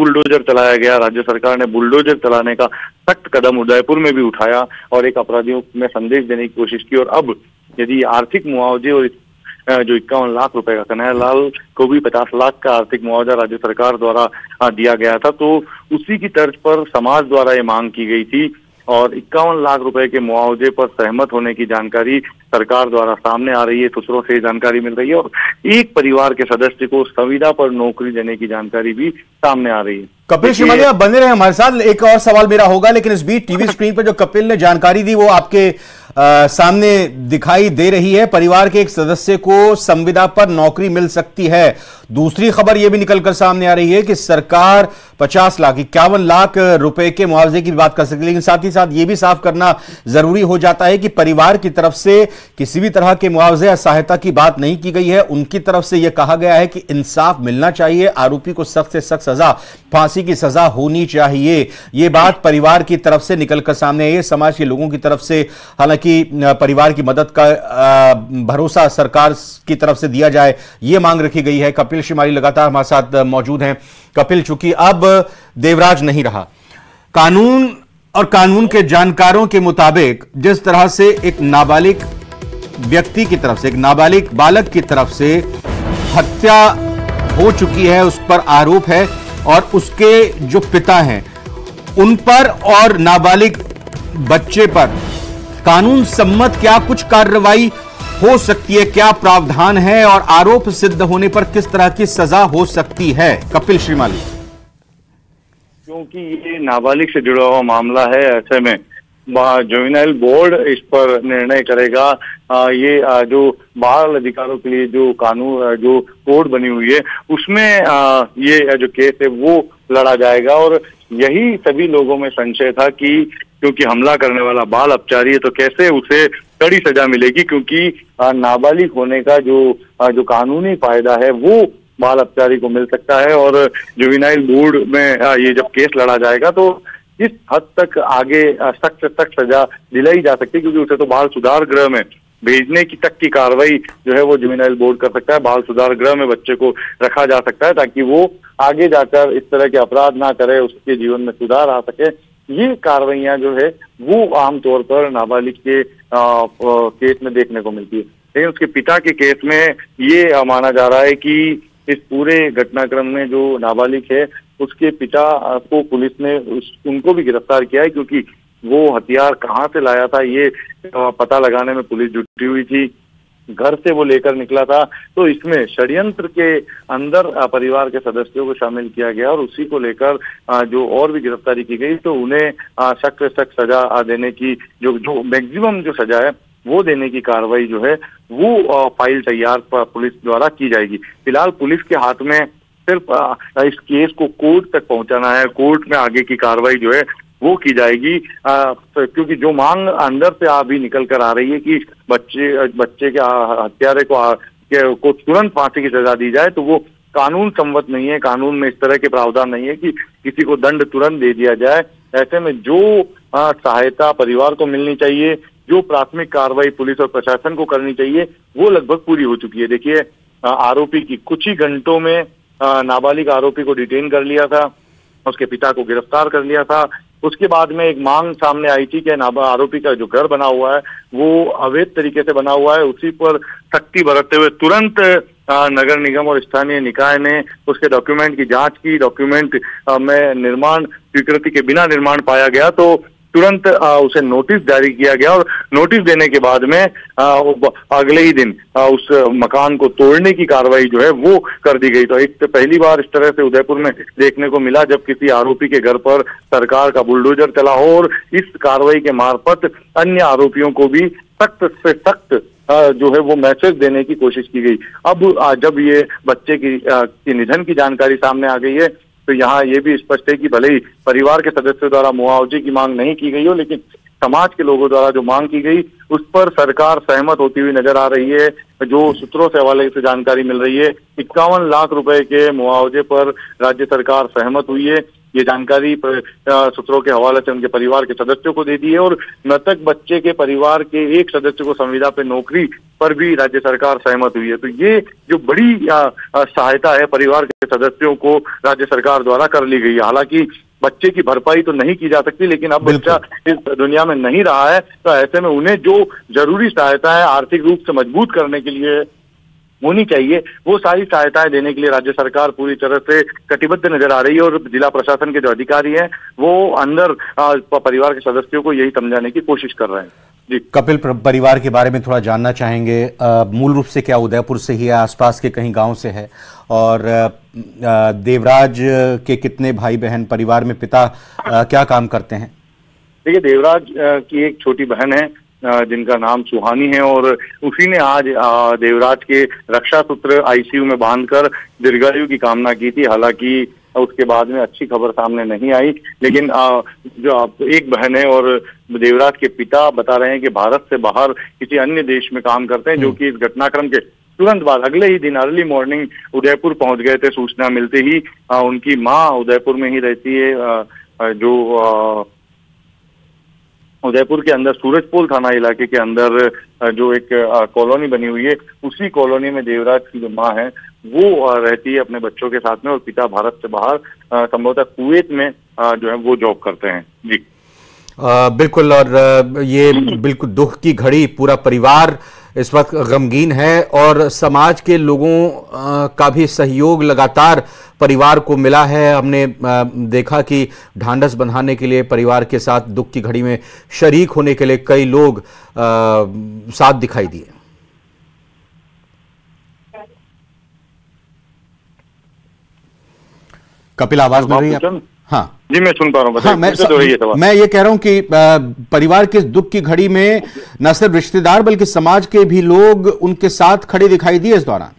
Bulldozer चलाया गया। राज्य सरकार ने बुलडोजर चलाने का सख्त कदम उदयपुर में भी उठाया और एक अपराधियों में संदेश देने की कोशिश की। और अब यदि आर्थिक मुआवजे और जो 51 लाख रुपए का, कन्हैयालाल को भी 50 लाख का आर्थिक मुआवजा राज्य सरकार द्वारा दिया गया था, तो उसी की तर्ज पर समाज द्वारा ये मांग की गई थी और 51 लाख रुपए के मुआवजे पर सहमत होने की जानकारी सरकार द्वारा सामने आ रही है। सूत्रों से जानकारी मिल रही है और एक परिवार के सदस्य को संविदा पर नौकरी देने की जानकारी भी सामने आ रही है। कपिल श्रीमाली, आप बने रहे हमारे साथ, एक और सवाल मेरा होगा, लेकिन इस बीच टीवी स्क्रीन पर जो कपिल ने जानकारी दी वो आपके सामने दिखाई दे रही है। परिवार के एक सदस्य को संविदा पर नौकरी मिल सकती है। दूसरी खबर यह भी निकलकर सामने आ रही है कि सरकार 50 लाख 51 लाख रुपए के मुआवजे की बात कर सकती है, लेकिन साथ ही साथ यह भी साफ करना जरूरी हो जाता है कि परिवार की तरफ से किसी भी तरह के मुआवजे या सहायता की बात नहीं की गई है। उनकी तरफ से यह कहा गया है कि इंसाफ मिलना चाहिए, आरोपी को सख्त से सख्त सजा, फांसी की सजा होनी चाहिए। यह बात परिवार की तरफ से निकलकर सामने आई है। समाज के लोगों की तरफ से हालांकि परिवार की मदद का भरोसा सरकार की तरफ से दिया जाए, यह मांग रखी गई है। कपिल श्रीमाली लगातार हमारे साथ मौजूद हैं। कपिल, चूंकि अब देवराज नहीं रहा, कानून और कानून के जानकारों के मुताबिक जिस तरह से एक नाबालिग व्यक्ति की तरफ से, एक नाबालिग बालक की तरफ से हत्या हो चुकी है, उस पर आरोप है और उसके जो पिता हैं उन पर और नाबालिग बच्चे पर कानून सम्मत क्या कुछ कार्रवाई हो सकती है, क्या प्रावधान है और आरोप सिद्ध होने पर किस तरह की सजा हो सकती है? कपिल श्रीमाली, क्योंकि ये नाबालिग से जुड़ा हुआ मामला है, ऐसे में जुवेनाइल बोर्ड इस पर निर्णय करेगा। ये जो बाल अधिकारों के लिए जो कानून, जो कोड बनी हुई है, उसमें ये जो केस है वो लड़ा जाएगा। और यही सभी लोगों में संशय था कि क्योंकि हमला करने वाला बाल अपचारी है तो कैसे उसे कड़ी सजा मिलेगी, क्योंकि नाबालिग होने का जो कानूनी फायदा है वो बाल अपचारी को मिल सकता है। और जुवेनाइल बोर्ड में ये जब केस लड़ा जाएगा तो इस हद तक आगे सख्त से सख्त सजा दिलाई जा सकती है, क्योंकि उसे तो बाल सुधार गृह में भेजने की तक की कार्रवाई जो है वो जुवेनाइल बोर्ड कर सकता है। बाल सुधार गृह में बच्चे को रखा जा सकता है ताकि वो आगे जाकर इस तरह के अपराध ना करे, उसके जीवन में सुधार आ सके। ये कार्रवाइयां जो है वो आमतौर पर नाबालिग के केस में देखने को मिलती है, लेकिन उसके पिता के केस में ये माना जा रहा है कि इस पूरे घटनाक्रम में जो नाबालिग है उसके पिता को पुलिस ने उनको भी गिरफ्तार किया है, क्योंकि वो हथियार कहाँ से लाया था ये पता लगाने में पुलिस जुटी हुई थी। घर से वो लेकर निकला था, तो इसमें षड्यंत्र के अंदर परिवार के सदस्यों को शामिल किया गया और उसी को लेकर जो और भी गिरफ्तारी की गई, तो उन्हें सख्त से सख्त सजा देने की जो मैक्सिमम जो सजा है वो देने की कार्रवाई जो है वो फाइल तैयार पुलिस द्वारा की जाएगी। फिलहाल पुलिस के हाथ में सिर्फ इस केस को कोर्ट तक पहुंचाना है, कोर्ट में आगे की कार्रवाई जो है वो की जाएगी। क्योंकि जो मांग अंदर से अभी निकल कर आ रही है कि बच्चे के हत्यारे को तुरंत फांसी की सजा दी जाए, तो वो कानून सम्मत नहीं है। कानून में इस तरह के प्रावधान नहीं है कि किसी को दंड तुरंत दे दिया जाए। ऐसे में जो सहायता परिवार को मिलनी चाहिए, जो प्राथमिक कार्रवाई पुलिस और प्रशासन को करनी चाहिए, वो लगभग पूरी हो चुकी है। देखिए, आरोपी की कुछ ही घंटों में नाबालिग आरोपी को डिटेन कर लिया था, उसके पिता को गिरफ्तार कर लिया था। उसके बाद में एक मांग सामने आई थी कि आरोपी का जो घर बना हुआ है वो अवैध तरीके से बना हुआ है, उसी पर सख्ती बरतते हुए तुरंत नगर निगम और स्थानीय निकाय ने उसके डॉक्यूमेंट की जांच की। डॉक्यूमेंट में निर्माण स्वीकृति के बिना निर्माण पाया गया, तो तुरंत उसे नोटिस जारी किया गया और नोटिस देने के बाद में अगले ही दिन उस मकान को तोड़ने की कार्रवाई जो है वो कर दी गई। तो एक तो पहली बार इस तरह से उदयपुर में देखने को मिला जब किसी आरोपी के घर पर सरकार का बुलडोजर चला हो और इस कार्रवाई के मार्फत अन्य आरोपियों को भी सख्त से सख्त जो है वो मैसेज देने की कोशिश की गई। अब जब ये बच्चे की निधन की जानकारी सामने आ गई है, तो यहाँ ये भी स्पष्ट है कि भले ही परिवार के सदस्यों द्वारा मुआवजे की मांग नहीं की गई हो, लेकिन समाज के लोगों द्वारा जो मांग की गई उस पर सरकार सहमत होती हुई नजर आ रही है। जो सूत्रों से हवाले से जानकारी मिल रही है, 51 लाख रुपए के मुआवजे पर राज्य सरकार सहमत हुई है। ये जानकारी सूत्रों के हवाले से उनके परिवार के सदस्यों को दे दी है और मृतक बच्चे के परिवार के एक सदस्य को संविदा पे नौकरी पर भी राज्य सरकार सहमत हुई है। तो ये जो बड़ी सहायता है परिवार के सदस्यों को राज्य सरकार द्वारा कर ली गई है। हालांकि बच्चे की भरपाई तो नहीं की जा सकती, लेकिन अब बच्चा इस दुनिया में नहीं रहा है, तो ऐसे में उन्हें जो जरूरी सहायता है आर्थिक रूप से मजबूत करने के लिए होनी चाहिए, वो सारी सहायताएं देने के लिए राज्य सरकार पूरी तरह से कटिबद्ध नजर आ रही है। और जिला प्रशासन के जो अधिकारी हैं वो अंदर परिवार के सदस्यों को यही समझाने की कोशिश कर रहे हैं। जी कपिल, परिवार के बारे में थोड़ा जानना चाहेंगे। मूल रूप से क्या उदयपुर से ही है, आसपास के कहीं गांव से है? और देवराज के कितने भाई बहन परिवार में? पिता क्या काम करते हैं? देखिए, देवराज की एक छोटी बहन है जिनका नाम सुहानी है और उसी ने आज देवराज के रक्षा सूत्र आईसीयू में बांधकर दीर्घायु की कामना की थी। हालांकि उसके बाद में अच्छी खबर सामने नहीं आई, लेकिन जो एक बहन है और देवराज के पिता बता रहे हैं कि भारत से बाहर किसी अन्य देश में काम करते हैं, जो कि इस घटनाक्रम के तुरंत बाद अगले ही दिन अर्ली मॉर्निंग उदयपुर पहुंच गए थे। सूचना मिलते ही उनकी माँ उदयपुर में ही रहती है, जो उदयपुर के अंदर सूरजपोल थाना इलाके के अंदर जो एक कॉलोनी बनी हुई है, उसी कॉलोनी में देवराज की जो माँ है वो रहती है अपने बच्चों के साथ में, और पिता भारत से बाहर संभवतः कुवैत में जो है वो जॉब करते हैं। जी बिल्कुल। और ये बिल्कुल दुख की घड़ी, पूरा परिवार इस वक्त गमगीन है और समाज के लोगों का भी सहयोग लगातार परिवार को मिला है। हमने देखा कि ढांढस बंधाने के लिए, परिवार के साथ दुख की घड़ी में शरीक होने के लिए कई लोग साथ दिखाई दिए। कपिल, आवाज मिल रही है? हाँ जी, मैं सुन पा रहा हूँ। हाँ, मैं ये कह रहा हूं कि परिवार के दुख की घड़ी में न सिर्फ रिश्तेदार बल्कि समाज के भी लोग उनके साथ खड़े दिखाई दिए इस दौरान।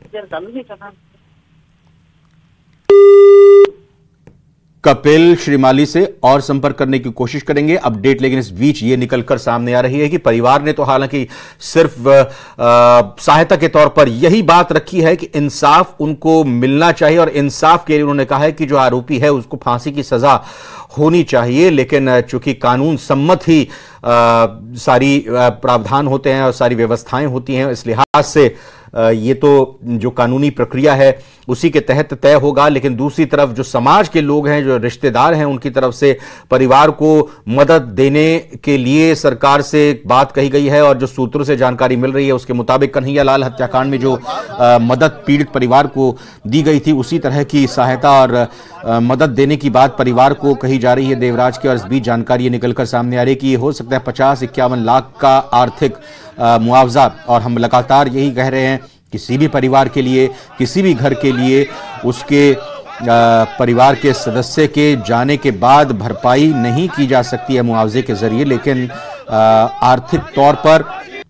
कपिल श्रीमाली से और संपर्क करने की कोशिश करेंगे अपडेट, लेकिन इस बीच ये निकलकर सामने आ रही है कि परिवार ने तो हालांकि सिर्फ सहायता के तौर पर यही बात रखी है कि इंसाफ उनको मिलना चाहिए, और इंसाफ के लिए उन्होंने कहा है कि जो आरोपी है उसको फांसी की सजा होनी चाहिए। लेकिन चूंकि कानून सम्मत ही सारी प्रावधान होते हैं और सारी व्यवस्थाएं होती हैं, इस लिहाज से ये तो जो कानूनी प्रक्रिया है उसी के तहत तय होगा। लेकिन दूसरी तरफ जो समाज के लोग हैं, जो रिश्तेदार हैं, उनकी तरफ से परिवार को मदद देने के लिए सरकार से बात कही गई है। और जो सूत्रों से जानकारी मिल रही है उसके मुताबिक कन्हैयालाल हत्याकांड में जो मदद पीड़ित परिवार को दी गई थी, उसी तरह की सहायता और मदद देने की बात परिवार को कही जा रही है देवराज की। और इस बीच जानकारी ये निकलकर सामने आ रही है कि ये हो सकता है 50-51 लाख का आर्थिक मुआवजा। और हम लगातार यही कह रहे हैं, किसी भी परिवार के लिए, किसी भी घर के लिए उसके परिवार के सदस्य के जाने के बाद भरपाई नहीं की जा सकती है मुआवजे के जरिए, लेकिन आर्थिक तौर पर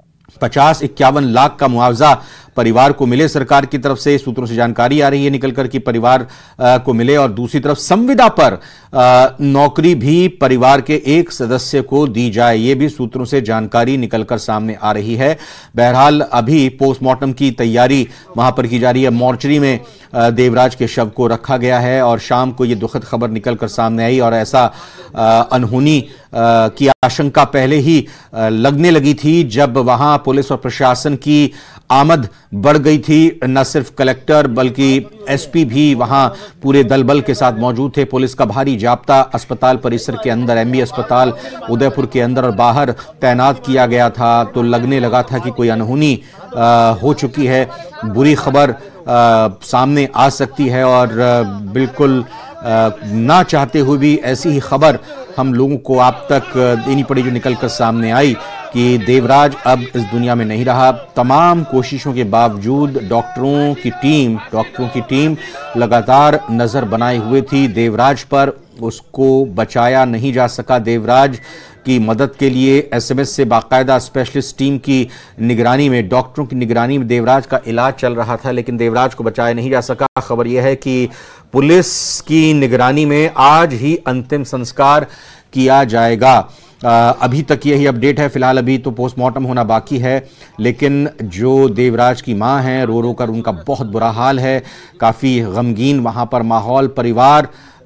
50-51 लाख का मुआवजा परिवार को मिले सरकार की तरफ से। सूत्रों से जानकारी आ रही है निकलकर कि परिवार को मिले। और दूसरी तरफ संविदा पर नौकरी भी परिवार के एक सदस्य को दी जाए, ये भी सूत्रों से जानकारी निकलकर सामने आ रही है। बहरहाल अभी पोस्टमार्टम की तैयारी वहां पर की जा रही है। मोर्चरी में देवराज के शव को रखा गया है और शाम को ये दुखद खबर निकलकर सामने आई। और ऐसा अनहोनी की आशंका पहले ही लगने लगी थी जब वहां पुलिस और प्रशासन की आमद बढ़ गई थी। न सिर्फ कलेक्टर बल्कि एसपी भी वहां पूरे दल बल के साथ मौजूद थे। पुलिस का भारी जाब्ता अस्पताल परिसर के अंदर, एमबी अस्पताल उदयपुर के अंदर और बाहर तैनात किया गया था। तो लगने लगा था कि कोई अनहोनी हो चुकी है, बुरी खबर सामने आ सकती है। और बिल्कुल ना चाहते हुए भी ऐसी ही खबर हम लोगों को आप तक देनी पड़ी जो निकलकर सामने आई कि देवराज अब इस दुनिया में नहीं रहा। तमाम कोशिशों के बावजूद डॉक्टरों की टीम लगातार नजर बनाए हुए थी देवराज पर, उसको बचाया नहीं जा सका। देवराज की मदद के लिए एसएमएस से बाकायदा स्पेशलिस्ट टीम की निगरानी में, डॉक्टरों की निगरानी में देवराज का इलाज चल रहा था, लेकिन देवराज को बचाया नहीं जा सका। खबर यह है कि पुलिस की निगरानी में आज ही अंतिम संस्कार किया जाएगा। अभी तक यही अपडेट है। फिलहाल अभी तो पोस्टमार्टम होना बाकी है, लेकिन जो देवराज की मां है रो रो कर उनका बहुत बुरा हाल है, काफ़ी गमगीन वहां पर माहौल। परिवार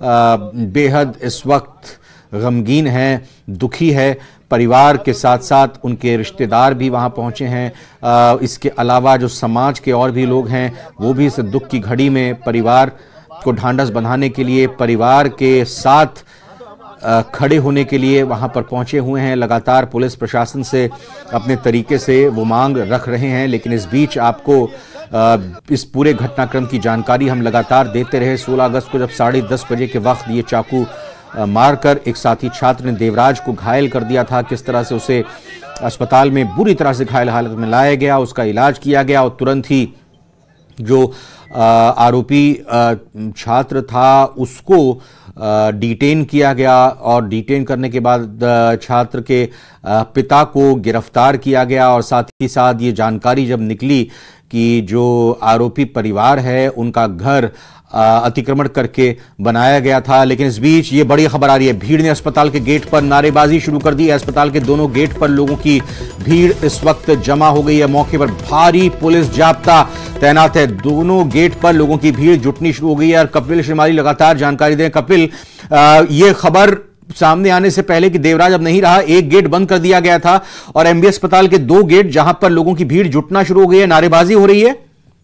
बेहद इस वक्त गमगीन है, दुखी है। परिवार के साथ साथ उनके रिश्तेदार भी वहां पहुंचे हैं। इसके अलावा जो समाज के और भी लोग हैं वो भी इस दुख की घड़ी में परिवार को ढांढस बंधाने के लिए, परिवार के साथ खड़े होने के लिए वहां पर पहुंचे हुए हैं। लगातार पुलिस प्रशासन से अपने तरीके से वो मांग रख रहे हैं, लेकिन इस बीच आपको इस पूरे घटनाक्रम की जानकारी हम लगातार देते रहे। 16 अगस्त को जब 10:30 बजे के वक्त ये चाकू मारकर एक साथी छात्र ने देवराज को घायल कर दिया था, किस तरह से उसे अस्पताल में बुरी तरह से घायल हालत में लाया गया, उसका इलाज किया गया और तुरंत ही जो आरोपी छात्र था उसको डिटेन किया गया और डिटेन करने के बाद छात्र के पिता को गिरफ्तार किया गया। और साथ ही साथ ये जानकारी जब निकली कि जो आरोपी परिवार है उनका घर अतिक्रमण करके बनाया गया था, लेकिन इस बीच ये बड़ी खबर आ रही है, भीड़ ने अस्पताल के गेट पर नारेबाजी शुरू कर दी है। अस्पताल के दोनों गेट पर लोगों की भीड़ इस वक्त जमा हो गई है। मौके पर भारी पुलिस जाब्ता तैनात है। दोनों गेट पर लोगों की भीड़ जुटनी शुरू हो गई है। और कपिल श्रीमाली लगातार जानकारी दें। कपिल, ये खबर सामने आने से पहले कि देवराज अब नहीं रहा, एक गेट बंद कर दिया गया था और एमबी अस्पताल के 2 गेट जहां पर लोगों की भीड़ जुटना शुरू हो गई है, नारेबाजी हो रही है।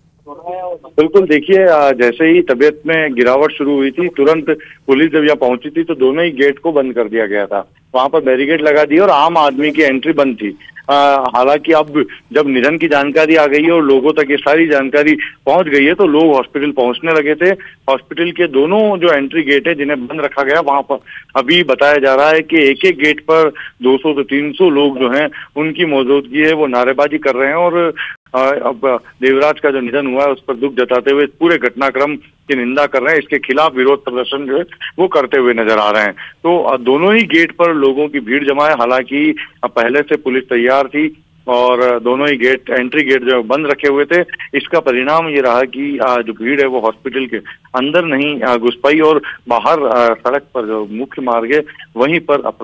बिल्कुल, देखिए जैसे ही तबीयत में गिरावट शुरू हुई थी, तुरंत पुलिस जब यहाँ पहुंची थी तो दोनों ही गेट को बंद कर दिया गया था। वहां पर बैरिकेड लगा दिए और आम आदमी की एंट्री बंद थी। हालांकि अब जब निधन की जानकारी आ गई है और लोगों तक ये सारी जानकारी पहुंच गई है तो लोग हॉस्पिटल पहुंचने लगे थे। हॉस्पिटल के दोनों जो एंट्री गेट है जिन्हें बंद रखा गया, वहां पर अभी बताया जा रहा है कि एक एक गेट पर 200 से 300 लोग जो हैं उनकी मौजूदगी है, वो नारेबाजी कर रहे हैं और अब देवराज का जो निधन हुआ है उस पर दुख जताते हुए पूरे घटनाक्रम की निंदा कर रहे हैं। इसके खिलाफ विरोध प्रदर्शन जो है वो करते हुए नजर आ रहे हैं। तो दोनों ही गेट पर लोगों की भीड़ जमा है। हालांकि पहले से पुलिस तैयार थी और दोनों ही गेट, एंट्री गेट जो बंद रखे हुए थे। इसका परिणाम ये रहा कि जो भीड़ है वो हॉस्पिटल के अंदर नहीं घुस पाई और बाहर सड़क पर जो मुख्य मार्ग है वहीं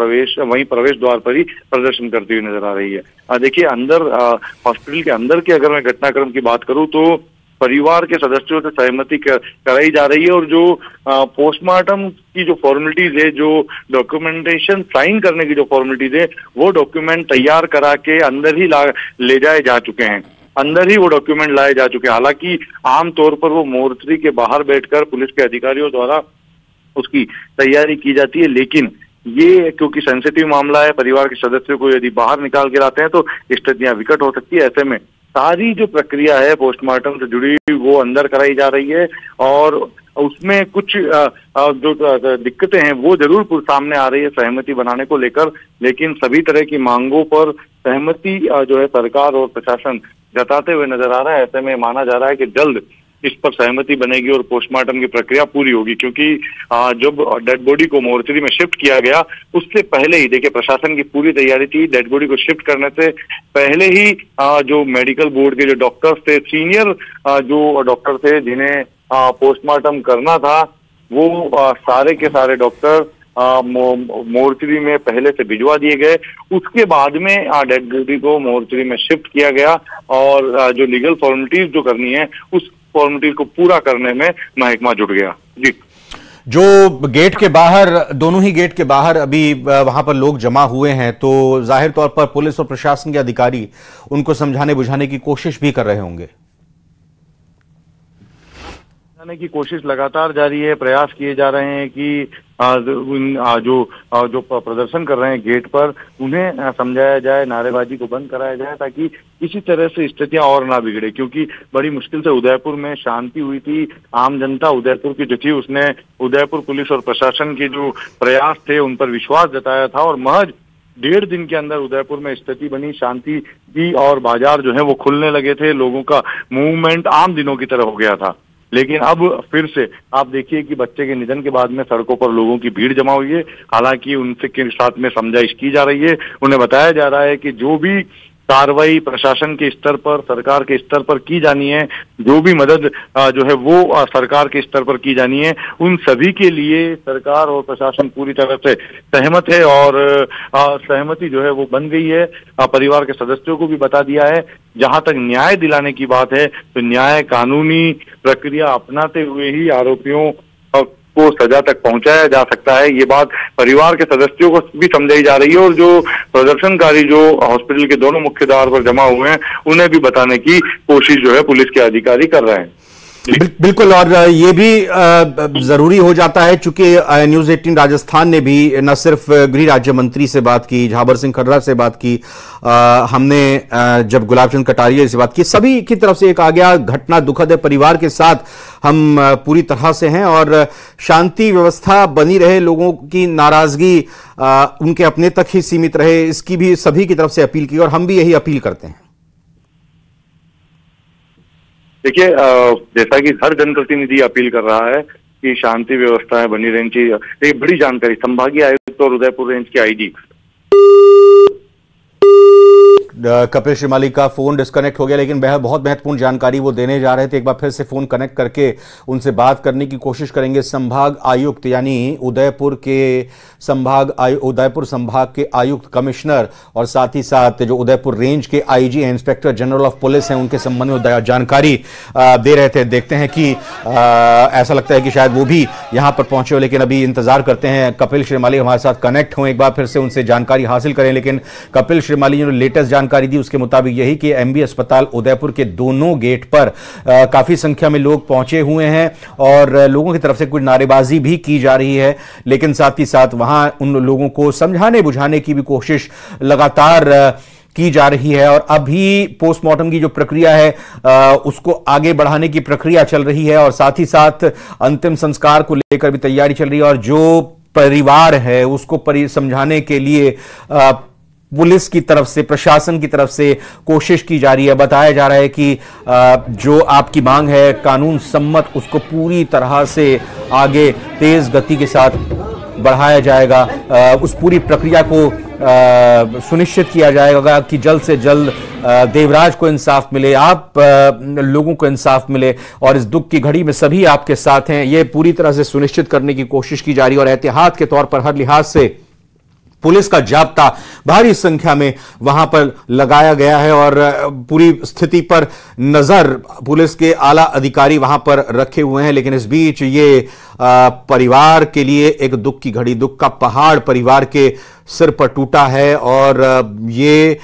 प्रवेश द्वार पर ही प्रदर्शन करती हुई नजर आ रही है। देखिए, अंदर हॉस्पिटल के अंदर की अगर मैं घटनाक्रम की बात करूं तो परिवार के सदस्यों से सहमति कराई जा रही है और जो पोस्टमार्टम की जो फॉर्मेलिटीज है, जो डॉक्यूमेंटेशन साइन करने की जो फॉर्मेलिटीज है, वो डॉक्यूमेंट तैयार करा के अंदर ही ले जाए जा चुके हैं, अंदर ही वो डॉक्यूमेंट लाए जा चुके हैं। हालांकि आमतौर पर वो मोर्चरी के बाहर बैठकर पुलिस के अधिकारियों द्वारा उसकी तैयारी की जाती है, लेकिन ये क्योंकि सेंसिटिव मामला है, परिवार के सदस्यों को यदि बाहर निकाल के लाते हैं तो स्थितियां विकट हो सकती है। ऐसे में सारी जो प्रक्रिया है पोस्टमार्टम से जुड़ी वो अंदर कराई जा रही है और उसमें कुछ जो दिक्कतें हैं वो जरूर सामने आ रही है सहमति बनाने को लेकर, लेकिन सभी तरह की मांगों पर सहमति जो है सरकार और प्रशासन जताते हुए नजर आ रहा है। ऐसे में माना जा रहा है कि जल्द इस पर सहमति बनेगी और पोस्टमार्टम की प्रक्रिया पूरी होगी, क्योंकि जब डेड बॉडी को मोर्चरी में शिफ्ट किया गया उससे पहले ही देखिए प्रशासन की पूरी तैयारी थी। डेड बॉडी को शिफ्ट करने से पहले ही जो मेडिकल बोर्ड के जो डॉक्टर्स थे, सीनियर जो डॉक्टर थे जिन्हें पोस्टमार्टम करना था, वो सारे के सारे डॉक्टर मोर्चरी में पहले से भिजवा दिए गए। उसके बाद में डेड बॉडी को मोर्चरी में शिफ्ट किया गया और जो लीगल फॉर्मेलिटीज जो करनी है उस फॉर्मेलिटी को पूरा करने में महकमा जुट गया। जी, जो गेट के बाहर, दोनों ही गेट के बाहर अभी वहां पर लोग जमा हुए हैं, तो जाहिर तौर पर पुलिस और प्रशासन के अधिकारी उनको समझाने बुझाने की कोशिश भी कर रहे होंगे। की कोशिश लगातार जारी है, प्रयास किए जा रहे हैं कि जो प्रदर्शन कर रहे हैं गेट पर उन्हें समझाया जाए, नारेबाजी को बंद कराया जाए ताकि किसी तरह से स्थितियां और ना बिगड़े, क्योंकि बड़ी मुश्किल से उदयपुर में शांति हुई थी। आम जनता उदयपुर की जो थी उसने उदयपुर पुलिस और प्रशासन के जो प्रयास थे उन पर विश्वास जताया था और महज 1.5 दिन के अंदर उदयपुर में स्थिति बनी, शांति थी और बाजार जो है वो खुलने लगे थे, लोगों का मूवमेंट आम दिनों की तरह हो गया था। लेकिन अब फिर से आप देखिए कि बच्चे के निधन के बाद में सड़कों पर लोगों की भीड़ जमा हुई है। हालांकि उनसे के साथ में समझाइश की जा रही है, उन्हें बताया जा रहा है कि जो भी कार्रवाई प्रशासन के स्तर पर, सरकार के स्तर पर की जानी है, जो भी मदद जो है वो सरकार के स्तर पर की जानी है, उन सभी के लिए सरकार और प्रशासन पूरी तरह से सहमत है और सहमति जो है वो बन गई है। परिवार के सदस्यों को भी बता दिया है। जहां तक न्याय दिलाने की बात है तो न्याय कानूनी प्रक्रिया अपनाते हुए ही आरोपियों को सजा तक पहुंचाया जा सकता है। ये बात परिवार के सदस्यों को भी समझाई जा रही है और जो प्रदर्शनकारी जो हॉस्पिटल के दोनों मुख्य द्वार पर जमा हुए हैं उन्हें भी बताने की कोशिश जो है पुलिस के अधिकारी कर रहे हैं। बिल्कुल, और ये भी जरूरी हो जाता है चूंकि न्यूज 18 राजस्थान ने भी न सिर्फ गृह राज्य मंत्री से बात की, झाबर सिंह खर्रा से बात की, हमने जब गुलाब चंद कटारिया से बात की, सभी की तरफ से एक आ गया घटना दुखद है, परिवार के साथ हम पूरी तरह से हैं और शांति व्यवस्था बनी रहे, लोगों की नाराजगी उनके अपने तक ही सीमित रहे, इसकी भी सभी की तरफ से अपील की और हम भी यही अपील करते हैं। देखिए, जैसा कि हर जनप्रतिनिधि अपील कर रहा है कि शांति व्यवस्थाएं बनी रहनी चाहिए। एक बड़ी जानकारी संभागीय आयुक्त और उदयपुर रेंज के आईजी कपिल श्रीमाली का फोन डिस्कनेक्ट हो गया, लेकिन बहुत महत्वपूर्ण जानकारी वो देने जा रहे थे। एक बार फिर से फोन कनेक्ट करके उनसे बात करने की कोशिश करेंगे। संभाग आयुक्त यानी उदयपुर संभाग के आयुक्त कमिश्नर और साथ ही साथ जो उदयपुर रेंज के IG inspector general of police हैं उनके संबंध में जानकारी दे रहे थे। देखते हैं कि ऐसा लगता है कि शायद वो भी यहां पर पहुंचे हो, लेकिन अभी इंतजार करते हैं कपिल श्रीमाली हमारे साथ कनेक्ट हों, एक बार फिर से उनसे जानकारी हासिल करें। लेकिन कपिल श्रीमाली ने लेटेस्ट जानकारी दी उसके मुताबिक यही कि एमबी अस्पताल उदयपुर के दोनों गेट पर काफी संख्या में लोग पहुंचे हुए हैं और लोगों की तरफ से कुछ नारेबाजी भी की जा रही है, लेकिन साथ ही साथ वहां उन लोगों को समझाने बुझाने की भी कोशिश लगातार की जा रही है। और अभी पोस्टमार्टम की जो प्रक्रिया है उसको आगे बढ़ाने की प्रक्रिया चल रही है और साथ ही साथ अंतिम संस्कार को लेकर भी तैयारी चल रही है और जो परिवार है उसको समझाने के लिए पुलिस की तरफ से, प्रशासन की तरफ से कोशिश की जा रही है। बताया जा रहा है कि जो आपकी मांग है कानून सम्मत, उसको पूरी तरह से आगे तेज गति के साथ बढ़ाया जाएगा। उस पूरी प्रक्रिया को सुनिश्चित किया जाएगा कि जल्द से जल्द देवराज को इंसाफ मिले, आप लोगों को इंसाफ मिले और इस दुख की घड़ी में सभी आपके साथ हैं, ये पूरी तरह से सुनिश्चित करने की कोशिश की जा रही है। और एहतियात के तौर पर हर लिहाज से पुलिस का जाब्ता भारी संख्या में वहां पर लगाया गया है और पूरी स्थिति पर नजर पुलिस के आला अधिकारी वहां पर रखे हुए हैं। लेकिन इस बीच ये परिवार के लिए एक दुख की घड़ी, दुख का पहाड़ परिवार के सिर पर टूटा है और ये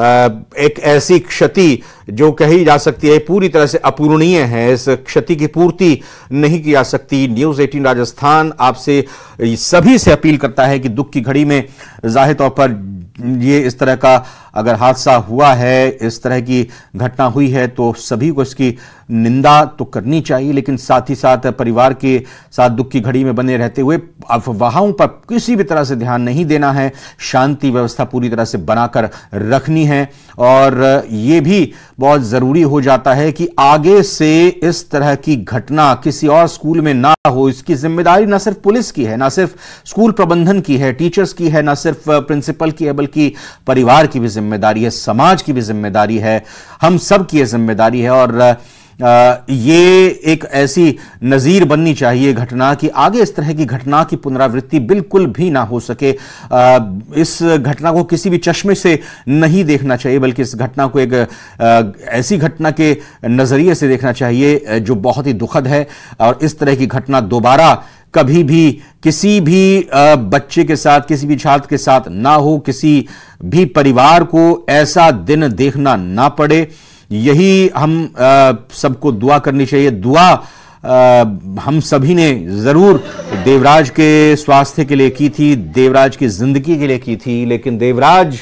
एक ऐसी क्षति जो कही जा सकती है पूरी तरह से अपूरणीय है, इस क्षति की पूर्ति नहीं की जा सकती। न्यूज 18 राजस्थान आपसे सभी से अपील करता है कि दुख की घड़ी में जाहिर तौर पर ये इस तरह का अगर हादसा हुआ है, इस तरह की घटना हुई है तो सभी को इसकी निंदा तो करनी चाहिए, लेकिन साथ ही साथ परिवार के साथ दुख की घड़ी में बने रहते हुए अफवाहों पर किसी भी तरह से ध्यान नहीं देना है, शांति व्यवस्था पूरी तरह से बनाकर रखनी है। और ये भी बहुत जरूरी हो जाता है कि आगे से इस तरह की घटना किसी और स्कूल में ना हो। इसकी जिम्मेदारी ना सिर्फ पुलिस की है, ना सिर्फ स्कूल प्रबंधन की है, टीचर्स की है, ना सिर्फ प्रिंसिपल की है, बल्कि परिवार की भी जिम्मेदारी है, समाज की भी जिम्मेदारी है, हम सब की जिम्मेदारी है। और ये एक ऐसी नजीर बननी चाहिए घटना कि आगे इस तरह की घटना की पुनरावृत्ति बिल्कुल भी ना हो सके। इस घटना को किसी भी चश्मे से नहीं देखना चाहिए, बल्कि इस घटना को एक ऐसी घटना के नजरिए से देखना चाहिए जो बहुत ही दुखद है और इस तरह की घटना दोबारा कभी भी किसी भी बच्चे के साथ, किसी भी छात्र के साथ ना हो, किसी भी परिवार को ऐसा दिन देखना ना पड़े। यही हम सबको दुआ करनी चाहिए। दुआ हम सभी ने जरूर देवराज के स्वास्थ्य के लिए की थी, देवराज की जिंदगी के लिए की थी, लेकिन देवराज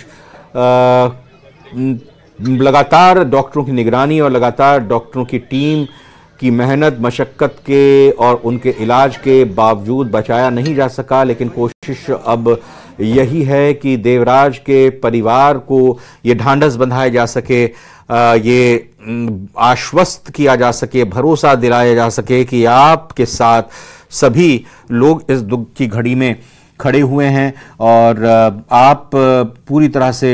लगातार डॉक्टरों की निगरानी और लगातार डॉक्टरों की टीम की मेहनत मशक्कत के और उनके इलाज के बावजूद बचाया नहीं जा सका। लेकिन कोशिश अब यही है कि देवराज के परिवार को ये ढांढस बंधाया जा सके, ये आश्वस्त किया जा सके, भरोसा दिलाया जा सके कि आपके साथ सभी लोग इस दुख की घड़ी में खड़े हुए हैं और आप पूरी तरह से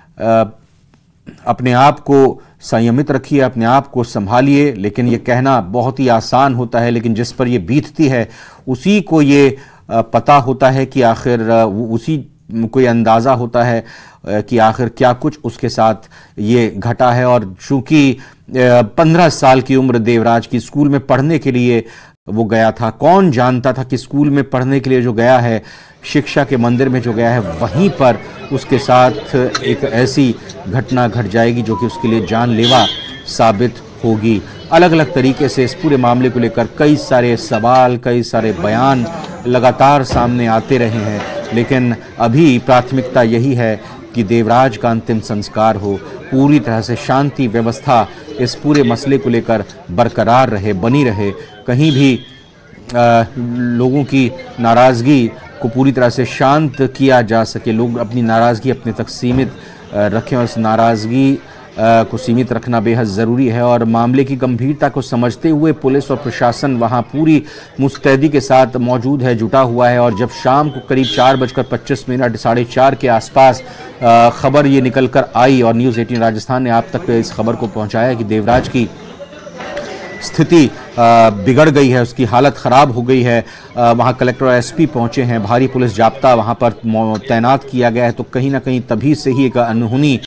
अपने आप को संयमित रखिए, अपने आप को संभालिए। लेकिन ये कहना बहुत ही आसान होता है, लेकिन जिस पर ये बीतती है उसी को ये पता होता है कि आखिर उसी को ये अंदाज़ा होता है कि आखिर क्या कुछ उसके साथ ये घटा है। और चूंकि 15 साल की उम्र देवराज की स्कूल में पढ़ने के लिए वो गया था? कौन जानता था कि स्कूल में पढ़ने के लिए जो गया है, शिक्षा के मंदिर में जो गया है, वहीं पर उसके साथ एक ऐसी घटना घट जाएगी जो कि उसके लिए जानलेवा साबित होगी। अलग अलग तरीके से इस पूरे मामले को लेकर कई सारे सवाल, कई सारे बयान लगातार सामने आते रहे हैं, लेकिन अभी प्राथमिकता यही है कि देवराज का अंतिम संस्कार हो, पूरी तरह से शांति व्यवस्था इस पूरे मसले को लेकर बरकरार रहे, बनी रहे, कहीं भी लोगों की नाराज़गी को पूरी तरह से शांत किया जा सके, लोग अपनी नाराज़गी अपने तक सीमित रखें और इस नाराज़गी को सीमित रखना बेहद ज़रूरी है। और मामले की गंभीरता को समझते हुए पुलिस और प्रशासन वहां पूरी मुस्तैदी के साथ मौजूद है, जुटा हुआ है। और जब शाम को करीब 4:25 4:30 के आसपास खबर ये निकल कर आई और न्यूज़ 18 राजस्थान ने आप तक इस खबर को पहुंचाया कि देवराज की स्थिति बिगड़ गई है, उसकी हालत ख़राब हो गई है, वहाँ कलेक्टर और एसपी पहुँचे हैं, भारी पुलिस जाब्ता वहाँ पर तैनात किया गया है, तो कहीं ना कहीं तभी से ही एक अनहोनी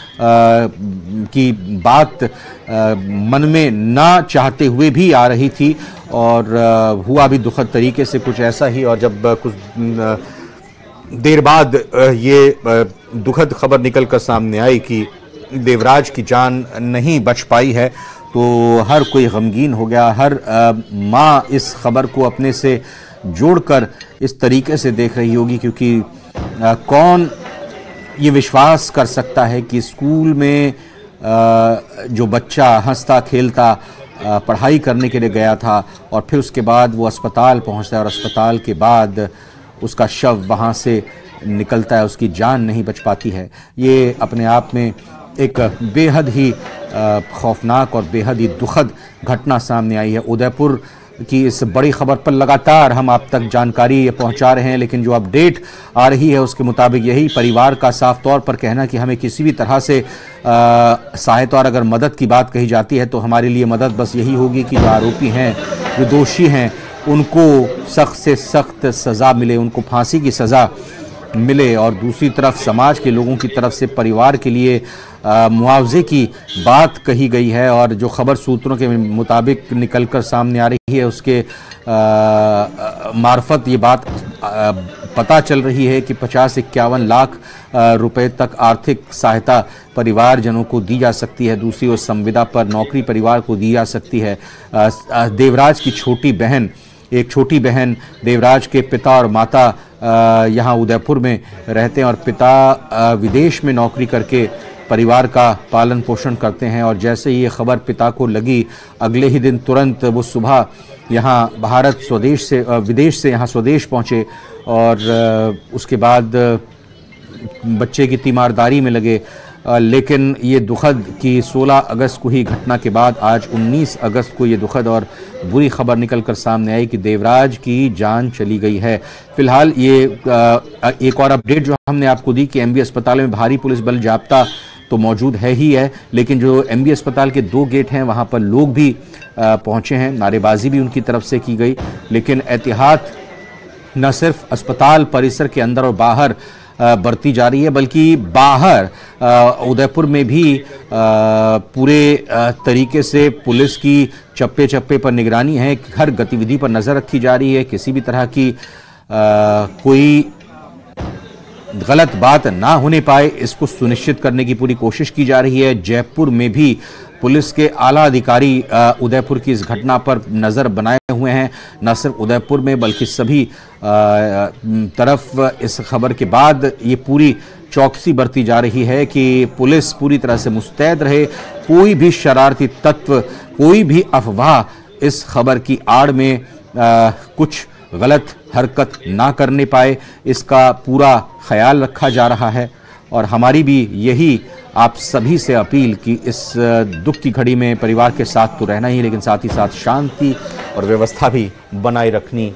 की बात मन में ना चाहते हुए भी आ रही थी और हुआ भी दुखद तरीके से कुछ ऐसा ही। और जब कुछ देर बाद ये दुखद खबर निकल कर सामने आई कि देवराज की जान नहीं बच पाई है, तो हर कोई गमगीन हो गया। हर माँ इस खबर को अपने से जोड़कर इस तरीके से देख रही होगी, क्योंकि कौन ये विश्वास कर सकता है कि स्कूल में जो बच्चा हंसता खेलता पढ़ाई करने के लिए गया था और फिर उसके बाद वो अस्पताल पहुंचता है और अस्पताल के बाद उसका शव वहां से निकलता है, उसकी जान नहीं बच पाती है। ये अपने आप में एक बेहद ही खौफनाक और बेहद ही दुखद घटना सामने आई है। उदयपुर की इस बड़ी खबर पर लगातार हम आप तक जानकारी पहुंचा रहे हैं, लेकिन जो अपडेट आ रही है उसके मुताबिक यही परिवार का साफ तौर पर कहना कि हमें किसी भी तरह से सहायता और अगर मदद की बात कही जाती है तो हमारे लिए मदद बस यही होगी कि जो आरोपी हैं, जो दोषी हैं, उनको सख्त से सख्त सज़ा मिले, उनको फांसी की सज़ा मिले। और दूसरी तरफ समाज के लोगों की तरफ से परिवार के लिए मुआवजे की बात कही गई है। और जो खबर सूत्रों के मुताबिक निकलकर सामने आ रही है उसके मार्फत ये बात पता चल रही है कि 50-51 लाख रुपए तक आर्थिक सहायता परिवारजनों को दी जा सकती है। दूसरी ओर संविदा पर नौकरी परिवार को दी जा सकती है। देवराज की एक छोटी बहन देवराज के पिता और माता यहाँ उदयपुर में रहते हैं और पिता विदेश में नौकरी करके परिवार का पालन पोषण करते हैं। और जैसे ही ये खबर पिता को लगी, अगले ही दिन तुरंत वो सुबह यहाँ विदेश से यहाँ स्वदेश पहुँचे और उसके बाद बच्चे की तीमारदारी में लगे। लेकिन ये दुखद कि 16 अगस्त को ही घटना के बाद आज 19 अगस्त को ये दुखद और बुरी खबर निकलकर सामने आई कि देवराज की जान चली गई है। फिलहाल ये एक और अपडेट जो हमने आपको दी कि एमबी अस्पताल में भारी पुलिस बल जाब्ता तो मौजूद है ही है, लेकिन जो एमबी अस्पताल के 2 गेट हैं वहाँ पर लोग भी पहुँचे हैं, नारेबाजी भी उनकी तरफ से की गई। लेकिन एहतियात न सिर्फ अस्पताल परिसर के अंदर और बाहर बरती जा रही है, बल्कि बाहर उदयपुर में भी पूरे तरीके से पुलिस की चप्पे चप्पे पर निगरानी है, हर गतिविधि पर नज़र रखी जा रही है। किसी भी तरह की कोई गलत बात ना होने पाए, इसको सुनिश्चित करने की पूरी कोशिश की जा रही है। जयपुर में भी पुलिस के आला अधिकारी उदयपुर की इस घटना पर नज़र बनाए हुए हैं। न सिर्फ उदयपुर में बल्कि सभी तरफ इस खबर के बाद ये पूरी चौकसी बरती जा रही है कि पुलिस पूरी तरह से मुस्तैद रहे, कोई भी शरारती तत्व, कोई भी अफवाह इस खबर की आड़ में कुछ गलत हरकत ना करने पाए, इसका पूरा ख्याल रखा जा रहा है। और हमारी भी यही आप सभी से अपील कि इस दुख की घड़ी में परिवार के साथ तो रहना ही, लेकिन साथ ही साथ शांति और व्यवस्था भी बनाए रखनी।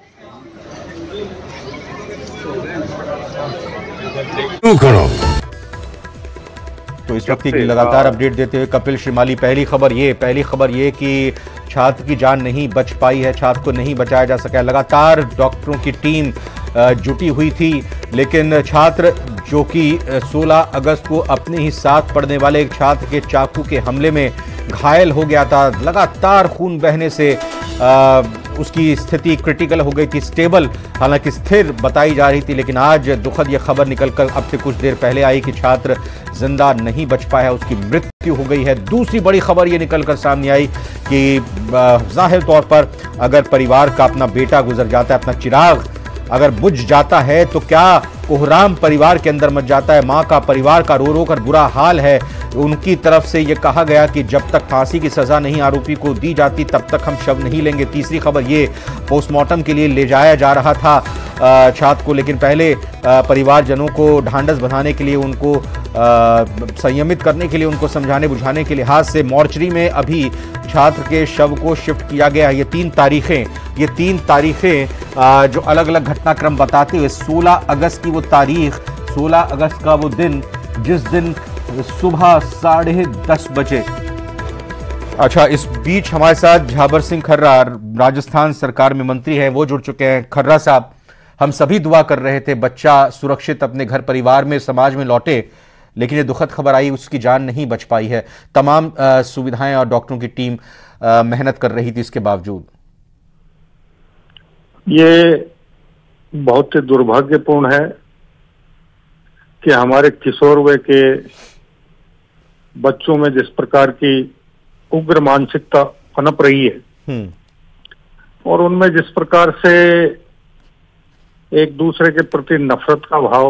तो इस वक्त की लगातार अपडेट देते हुए कपिल श्रीमाली, पहली खबर ये कि छात्र की जान नहीं बच पाई है, छात्र को नहीं बचाया जा सका। लगातार डॉक्टरों की टीम जुटी हुई थी, लेकिन छात्र जो कि 16 अगस्त को अपने ही साथ पढ़ने वाले एक छात्र के चाकू के हमले में घायल हो गया था, लगातार खून बहने से उसकी स्थिति क्रिटिकल हो गई थी, स्टेबल हालांकि स्थिर बताई जा रही थी, लेकिन आज दुखद यह खबर निकलकर अब से कुछ देर पहले आई कि छात्र जिंदा नहीं बच पाया, उसकी मृत्यु हो गई है। दूसरी बड़ी खबर यह निकलकर सामने आई कि जाहिर तौर पर अगर परिवार का अपना बेटा गुजर जाता है, अपना चिराग अगर बुझ जाता है तो क्या कोहराम परिवार के अंदर मच जाता है। मां का, परिवार का रो रो कर बुरा हाल है। उनकी तरफ से यह कहा गया कि जब तक फांसी की सजा नहीं आरोपी को दी जाती तब तक हम शव नहीं लेंगे। तीसरी खबर ये पोस्टमार्टम के लिए ले जाया जा रहा था छात्र को, लेकिन पहले परिवारजनों को ढांढस बंधाने के लिए, उनको संयमित करने के लिए, उनको समझाने बुझाने के लिहाज से मोर्चरी में अभी छात्र के शव को शिफ्ट किया गया है। ये तीन तारीखें जो अलग अलग घटनाक्रम बताते हुए 16 अगस्त की वो तारीख, 16 अगस्त का वो दिन जिस दिन सुबह 10:30 बजे। अच्छा, इस बीच हमारे साथ झाबर सिंह खर्रा राजस्थान सरकार में मंत्री हैं, वो जुड़ चुके हैं। खर्रा साहब, हम सभी दुआ कर रहे थे बच्चा सुरक्षित अपने घर परिवार में, समाज में लौटे, लेकिन ये दुखद खबर आई उसकी जान नहीं बच पाई है। तमाम सुविधाएं और डॉक्टरों की टीम मेहनत कर रही थी, इसके बावजूद ये बहुत ही दुर्भाग्यपूर्ण है कि हमारे किशोर वय के बच्चों में जिस प्रकार की उग्र मानसिकता पनप रही है और उनमें जिस प्रकार से एक दूसरे के प्रति नफरत का भाव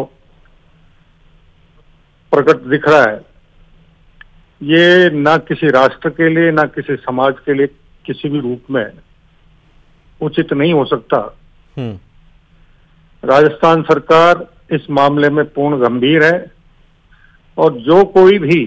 प्रकट दिख रहा है, ये ना किसी राष्ट्र के लिए, ना किसी समाज के लिए किसी भी रूप में उचित नहीं हो सकता। राजस्थान सरकार इस मामले में पूर्ण गंभीर है और जो कोई भी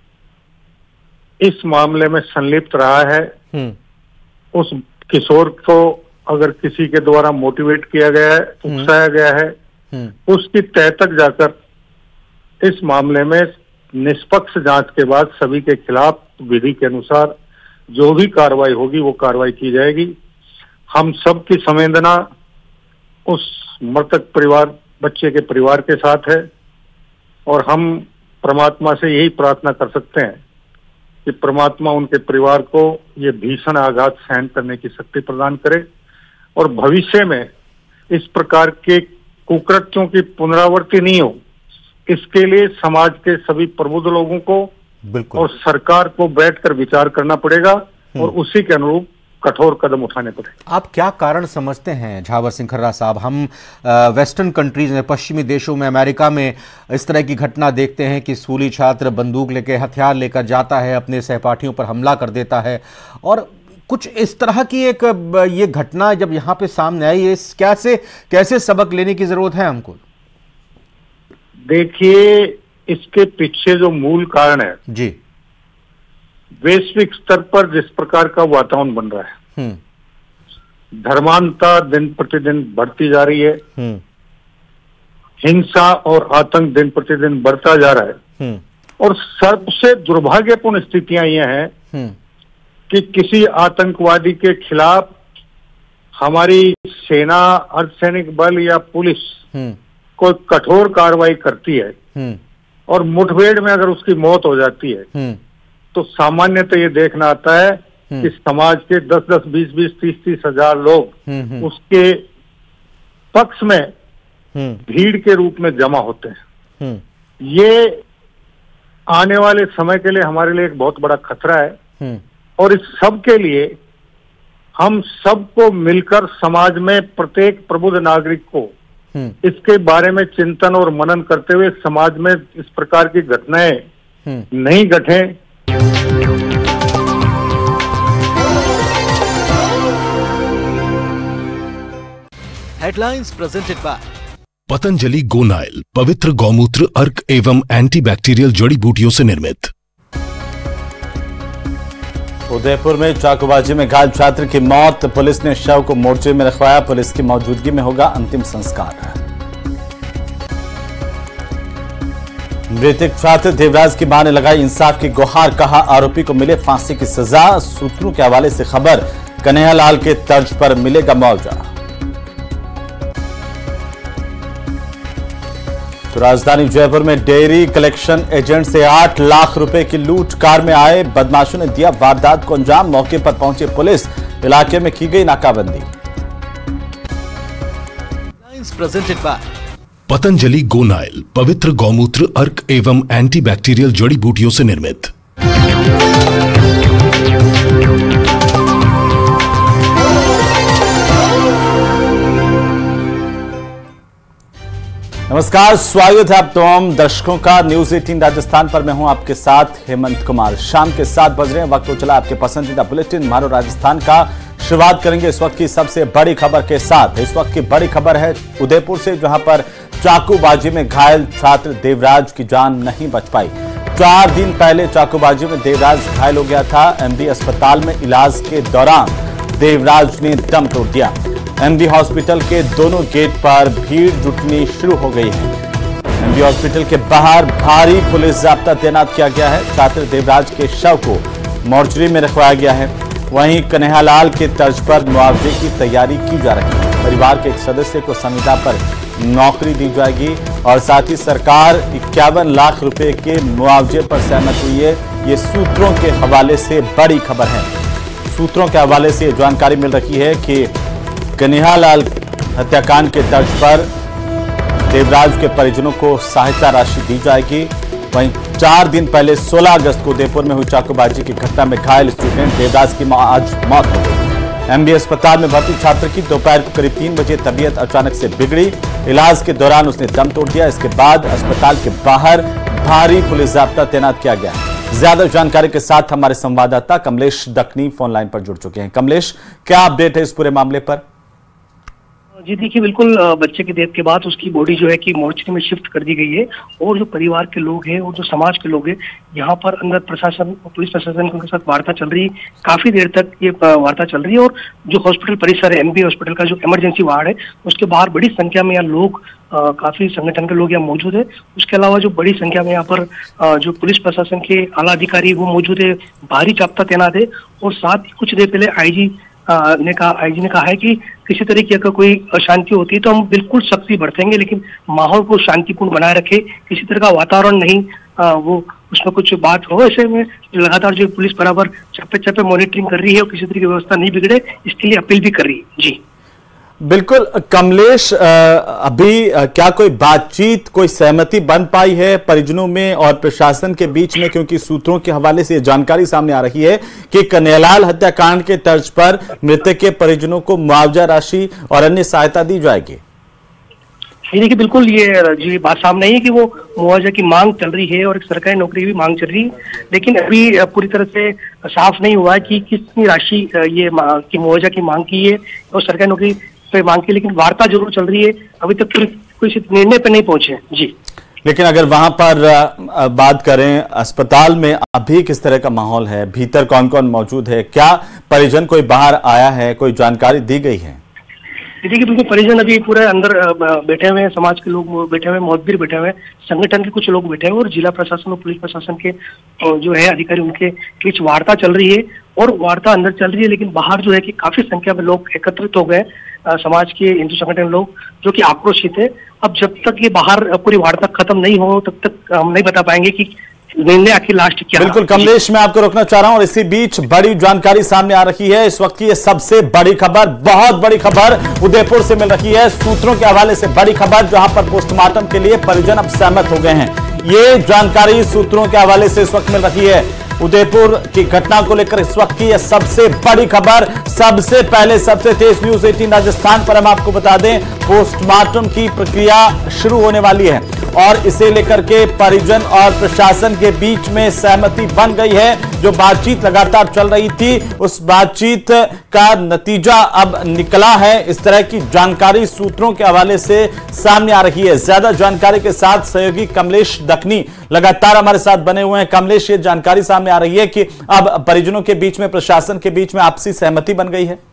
इस मामले में संलिप्त रहा है उस किशोर को अगर किसी के द्वारा मोटिवेट किया गया है, उकसाया गया है, उसकी तह तक जाकर इस मामले में निष्पक्ष जांच के बाद सभी के खिलाफ विधि के अनुसार जो भी कार्रवाई होगी वो कार्रवाई की जाएगी। हम सब की संवेदना उस मृतक परिवार, बच्चे के परिवार के साथ है और हम परमात्मा से यही प्रार्थना कर सकते हैं कि परमात्मा उनके परिवार को ये भीषण आघात सहन करने की शक्ति प्रदान करे और भविष्य में इस प्रकार के कुकृत्यों की पुनरावृत्ति नहीं हो, इसके लिए समाज के सभी प्रबुद्ध लोगों को और सरकार को बैठकर विचार करना पड़ेगा और उसी के अनुरूप कठोर कदम उठाने पड़े। आप क्या कारण समझते हैं झावर सिंह खर्रा साहब? हम वेस्टर्न कंट्रीज में, पश्चिमी देशों में, अमेरिका में इस तरह की घटना देखते हैं कि स्कूली छात्र बंदूक लेकर, हथियार लेकर जाता है, अपने सहपाठियों पर हमला कर देता है, और कुछ इस तरह की एक ये घटना जब यहाँ पे सामने आई, कैसे सबक लेने की जरूरत है हमको? देखिए, इसके पीछे जो मूल कारण है जी, वैश्विक स्तर पर जिस प्रकार का वातावरण बन रहा है, धर्मांधता दिन प्रतिदिन बढ़ती जा रही है, हिंसा और आतंक दिन प्रतिदिन बढ़ता जा रहा है और सबसे दुर्भाग्यपूर्ण स्थितियां यह हैं कि किसी आतंकवादी के खिलाफ हमारी सेना, अर्धसैनिक बल या पुलिस कोई कठोर कार्रवाई करती है और मुठभेड़ में अगर उसकी मौत हो जाती है तो सामान्यतः ये देखना आता है कि समाज के 10-10, 20-20, 30-30 हजार लोग उसके पक्ष में भीड़ के रूप में जमा होते हैं। ये आने वाले समय के लिए हमारे लिए एक बहुत बड़ा खतरा है और इस सब के लिए हम सबको मिलकर समाज में प्रत्येक प्रबुद्ध नागरिक को इसके बारे में चिंतन और मनन करते हुए समाज में इस प्रकार की घटनाएं नहीं घटें। Headlines presented by Patanjali Gonyle, पवित्र गौमूत्र, अर्क एवं एंटीबैक्टीरियल जड़ी बूटियों से निर्मित। उदयपुर में चाकूबाजी में घायल छात्र की मौत, पुलिस ने शव को मोर्चे में रखवाया, पुलिस की मौजूदगी में होगा अंतिम संस्कार। मृतक छात्र देवराज की मां ने लगाई इंसाफ की गुहार, कहा आरोपी को मिले फांसी की सजा। सूत्रों के हवाले से खबर, कन्हैयालाल के तर्ज पर मिलेगा मुआवजा। तो राजधानी जयपुर में डेयरी कलेक्शन एजेंट से 8 लाख रुपए की लूट, कार में आए बदमाशों ने दिया वारदात को अंजाम, मौके पर पहुंची पुलिस, इलाके में की गई नाकाबंदी। presented by पतंजलि गोनाइल पवित्र गौमूत्र अर्क एवं एंटीबैक्टीरियल जड़ी बूटियों से निर्मित। नमस्कार, स्वागत है आप तमाम दर्शकों का न्यूज 18 राजस्थान पर। मैं हूं आपके साथ हेमंत कुमार। शाम के 7 बज रहे हैं, वक्त हो चला आपके पसंदीदा बुलेटिन मारो राजस्थान का। शुरुआत करेंगे इस वक्त की सबसे बड़ी खबर के साथ। इस वक्त की बड़ी खबर है उदयपुर से, जहां पर चाकूबाजी में घायल छात्र देवराज की जान नहीं बच पाई। 4 दिन पहले चाकूबाजी में देवराज घायल हो गया था। एमबी अस्पताल में इलाज के दौरान देवराज ने दम तोड़ दिया। एमबी हॉस्पिटल के दोनों गेट पर भीड़ जुटनी शुरू हो गई है। एमबी हॉस्पिटल के बाहर भारी पुलिस जाब्ता तैनात किया गया है। छात्र देवराज के शव को मोर्चरी में रखवाया गया है। वहीं कन्हैयालाल के तर्ज पर मुआवजे की तैयारी की जा रही है। परिवार के एक सदस्य को संविदा पर नौकरी दी जाएगी और साथ ही सरकार 51 लाख रुपए के मुआवजे पर सहमत हुई है। ये सूत्रों के हवाले से बड़ी खबर है। सूत्रों के हवाले से जानकारी मिल रही है कि कन्हैयालाल हत्याकांड के तर्ज पर देवराज के परिजनों को सहायता राशि दी जाएगी। वहीं 4 दिन पहले 16 अगस्त को उदयपुर में हुई चाकूबाजी की घटना में घायल स्टूडेंट देवराज की आज मौत हो गई। एमबी अस्पताल में भर्ती छात्र की दोपहर को करीब 3 बजे तबीयत अचानक से बिगड़ी। इलाज के दौरान उसने दम तोड़ दिया। इसके बाद अस्पताल के बाहर भारी पुलिस जाब्ता तैनात किया गया है। ज्यादा जानकारी के साथ हमारे संवाददाता कमलेश दखनी फोन लाइन पर जुड़ चुके हैं। कमलेश, क्या अपडेट है इस पूरे मामले पर? जी देखिए, बिल्कुल बच्चे की डेथ के बाद उसकी बॉडी जो है कि मोर्चरी में शिफ्ट कर दी गई है और जो परिवार के लोग हैं और जो समाज के लोग हैं, यहाँ पर अंदर प्रशासन, पुलिस प्रशासन के साथ वार्ता चल रही है। काफी देर तक ये वार्ता चल रही है और जो हॉस्पिटल परिसर है, एमबी हॉस्पिटल का जो इमरजेंसी वार्ड है, उसके बाहर बड़ी संख्या में यहाँ लोग, काफी संगठन के लोग यहाँ मौजूद है। उसके अलावा जो बड़ी संख्या में यहाँ पर जो पुलिस प्रशासन के आला अधिकारी वो मौजूद है, भारी जाब्ता तैनात है। और साथ ही कुछ देर पहले आईजी ने कहा है कि किसी तरीके का कोई अशांति होती है तो हम बिल्कुल सख्ती बरतेंगे, लेकिन माहौल को शांतिपूर्ण बनाए रखे, किसी तरह का वातावरण नहीं वो उसमें कुछ बात हो। ऐसे में लगातार जो पुलिस बराबर चप्पे चप्पे मॉनिटरिंग कर रही है और किसी तरह की व्यवस्था नहीं बिगड़े, इसके लिए अपील भी कर रही है। जी बिल्कुल कमलेश, अभी क्या कोई बातचीत, कोई सहमति बन पाई है परिजनों में और प्रशासन के बीच में? क्योंकि सूत्रों के हवाले से जानकारी सामने आ रही है कि कन्हैयालाल हत्याकांड के तर्ज पर मृतक के परिजनों को मुआवजा राशि और अन्य सहायता दी जाएगी। देखिए, बिल्कुल ये बात सामने है कि वो मुआवजा की मांग चल रही है और एक सरकारी नौकरी की भी मांग चल रही है, लेकिन अभी पूरी तरह से साफ नहीं हुआ है कि कितनी राशि ये की मुआवजा की मांग की है और सरकारी नौकरी पे मांग की, लेकिन वार्ता जरूर चल रही है। अभी तक कोई निर्णय पे नहीं पहुंचे। जी, लेकिन अगर वहां पर बात करें, अस्पताल में अभी किस तरह का माहौल है? भीतर कौन कौन मौजूद है? क्या परिजन कोई बाहर आया है? कोई जानकारी दी गई है? देखिए, बिल्कुल परिजन अभी पूरे अंदर बैठे हुए हैं, समाज के लोग बैठे हुए हैं, मौतबीर बैठे हुए हैं, संगठन के कुछ लोग बैठे हुए हैं और जिला प्रशासन और पुलिस प्रशासन के जो है अधिकारी, उनके बीच वार्ता चल रही है और वार्ता अंदर चल रही है। लेकिन बाहर जो है कि काफी संख्या में लोग एकत्रित हो गए, समाज के हिंदू संगठन लोग जो कि आक्रोशित है। अब जब तक ये बाहर पूरी वार्ता खत्म नहीं हो तब तक हम नहीं बता पाएंगे कि निर्णय आखिर लास्ट क्या। बिल्कुल कमलेश, मैं आपको रोकना चाह रहा हूं और इसी बीच बड़ी जानकारी सामने आ रही है। इस वक्त की ये सबसे बड़ी खबर, बहुत बड़ी खबर उदयपुर से मिल रही है। सूत्रों के हवाले से बड़ी खबर, जहां पर पोस्टमार्टम के लिए परिजन अब सहमत हो गए हैं। ये जानकारी सूत्रों के हवाले से इस वक्त मिल रही है। उदयपुर की घटना को लेकर इस वक्त की यह सबसे बड़ी खबर। सबसे पहले सबसे तेज न्यूज 18 राजस्थान पर हम आपको बता दें, पोस्टमार्टम की प्रक्रिया शुरू होने वाली है और इसे लेकर के परिजन और प्रशासन के बीच में सहमति बन गई है। जो बातचीत लगातार चल रही थी, उस बातचीत का नतीजा अब निकला है। इस तरह की जानकारी सूत्रों के हवाले से सामने आ रही है। ज्यादा जानकारी के साथ सहयोगी कमलेश दखनी लगातार हमारे साथ बने हुए हैं। कमलेश, ये जानकारी सामने आ रही है कि अब परिजनों के बीच में, प्रशासन के बीच में आपसी सहमति बन गई है।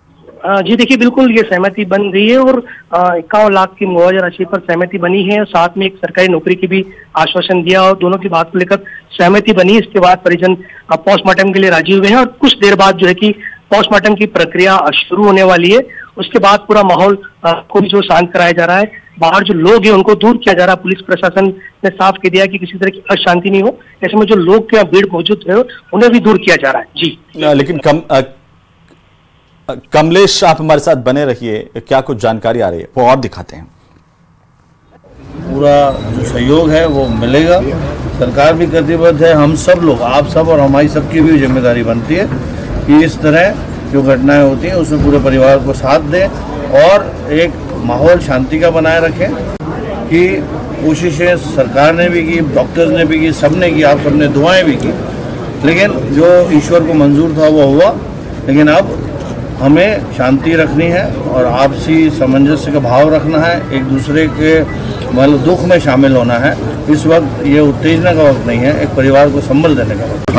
जी देखिए, बिल्कुल ये सहमति बन गई है और 51 लाख की मुआवजा राशि पर सहमति बनी है। साथ में एक सरकारी नौकरी की भी आश्वासन दिया और दोनों की बात को लेकर सहमति बनी। इसके बाद परिजन पोस्टमार्टम के लिए राजी हुए हैं और कुछ देर बाद जो है कि पोस्टमार्टम की प्रक्रिया शुरू होने वाली है। उसके बाद पूरा माहौल को भी जो शांत कराया जा रहा है, बाहर जो लोग हैं उनको दूर किया जा रहा है। पुलिस प्रशासन ने साफ कह दिया कि किसी तरह की अशांति नहीं हो। ऐसे में जो लोग क्या भीड़ मौजूद है उन्हें भी दूर किया जा रहा है। जी, लेकिन कमलेश, आप हमारे साथ बने रहिए, क्या कुछ जानकारी आ रही है वो और दिखाते हैं। पूरा जो सहयोग है वो मिलेगा, सरकार भी प्रतिबद्ध है, हम सब लोग, आप सब और हमारी सबकी भी जिम्मेदारी बनती है कि इस तरह जो घटनाएं होती हैं उसमें पूरे परिवार को साथ दें और एक माहौल शांति का बनाए रखें। कि कोशिशें सरकार ने भी की, डॉक्टर्स ने भी की, सबने की, आप सबने दुआएं भी की, लेकिन जो ईश्वर को मंजूर था वो हुआ। लेकिन अब हमें शांति रखनी है और आपसी सामंजस्य का भाव रखना है, एक दूसरे के मतलब दुख में शामिल होना है। इस वक्त ये उत्तेजना का वक्त नहीं है, एक परिवार को संबल देने का वक्त।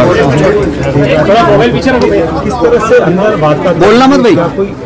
किस तरह से अंदर बात का बोलना मत भाई।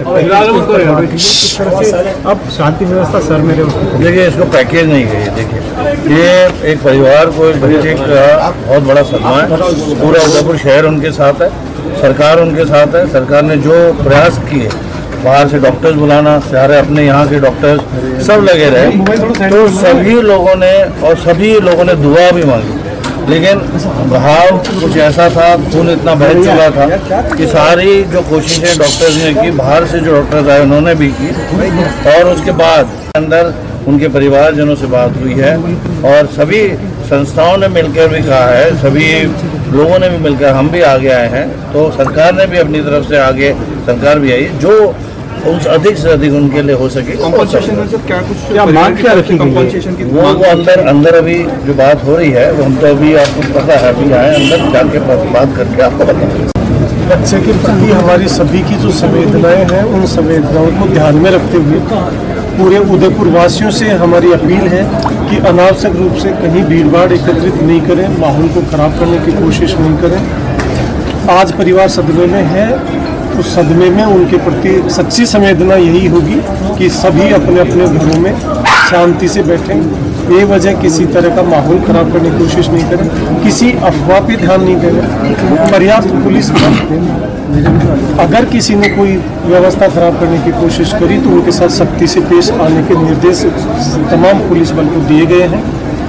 अब शांति व्यवस्था सर मेरे देखिए, इसको पैकेज नहीं कहिए। देखिए, ये एक परिवार को, एक बच्चे का बहुत बड़ा सदमा है। पूरा उदयपुर शहर उनके साथ है, सरकार उनके साथ है। सरकार ने जो प्रयास किए, बाहर से डॉक्टर्स बुलाना, सारे अपने यहाँ के डॉक्टर्स सब लगे रहे, तो सभी लोगों ने और सभी लोगों ने दुआ भी मांगी। लेकिन भाव कुछ ऐसा था, खून इतना बह चुका था कि सारी जो कोशिशें डॉक्टर्स ने की, बाहर से जो डॉक्टर्स आए उन्होंने भी की, और उसके बाद अंदर उनके परिवारजनों से बात हुई है और सभी संस्थाओं ने मिलकर भी कहा है, सभी लोगों ने भी मिलकर, हम भी आगे आए हैं, तो सरकार ने भी अपनी तरफ से आगे, सरकार भी आई, जो उस अधिक से अधिक उनके लिए हो सके। क्या मांग क्या रखी कंपनसेशन की? वो अंदर अभी जो बात हो रही है वो हम तो अभी आपको पता है, अभी आए अंदर जाके बात करके आपको बताएंगे। बच्चे के प्रति हमारी सभी की जो संवेदनाएं हैं, उन संवेदनाओं को ध्यान में रखते हुए पूरे उदयपुर वासियों से हमारी अपील है कि अनावश्यक रूप से कहीं भीड़भाड़ एकत्रित नहीं करें, माहौल को खराब करने की कोशिश नहीं करें। आज परिवार सदमे में है, उस सदमे में उनके प्रति सच्ची संवेदना यही होगी कि सभी अपने अपने घरों में शांति से बैठें, बेवजह किसी तरह का माहौल खराब करने की कोशिश नहीं करें, किसी अफवाह पे ध्यान नहीं दें, पर्याप्त पुलिस बल, अगर किसी ने कोई व्यवस्था खराब करने की कोशिश करी तो उनके साथ सख्ती से पेश आने के निर्देश तमाम पुलिस बल को दिए गए हैं।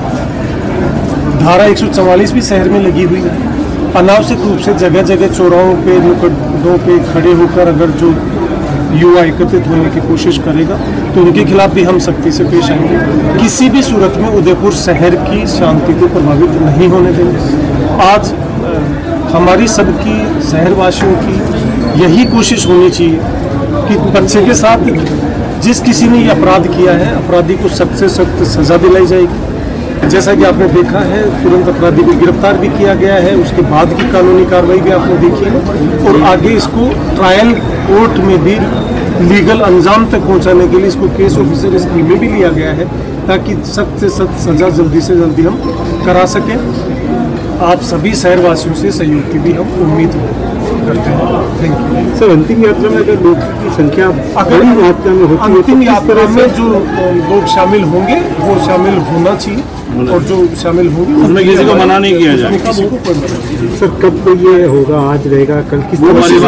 धारा 144 भी शहर में लगी हुई है। अनावश्यक रूप से जगह जगह चौराहों पे, नुक्कड़ों पे खड़े होकर अगर जो युवा एकत्रित होने की कोशिश करेगा तो उनके खिलाफ भी हम सख्ती से पेश आएंगे। किसी भी सूरत में उदयपुर शहर की शांति को प्रभावित नहीं होने देंगे। आज हमारी सबकी, शहरवासियों की यही कोशिश होनी चाहिए कि बच्चे के साथ जिस किसी ने ये अपराध किया है, अपराधी को सख्त से सख्त सजा दिलाई जाएगी। जैसा कि आपने देखा है, तुरंत अपराधी को गिरफ्तार भी किया गया है, उसके बाद की कानूनी कार्रवाई भी आपने देखी है, और आगे इसको ट्रायल कोर्ट में भी लीगल अंजाम तक पहुंचाने के लिए इसको केस ऑफिसर स्कीम में भी लिया गया है, ताकि सख्त से सख्त सजा जल्दी से जल्दी हम करा सकें। आप सभी शहरवासियों से सहयोग की भी हम उम्मीद करते हैं। Thank you sir. अंतिम यात्रा में अगर लोगों की संख्या बड़ी मात्रा में होती है, अंतिम यात्रा में जो लोग शामिल होंगे वो शामिल होना चाहिए, और जो शामिल होंगे उसमें किसी को मना नहीं किया जाए। सर कब ये होगा, आज रहेगा, कल किस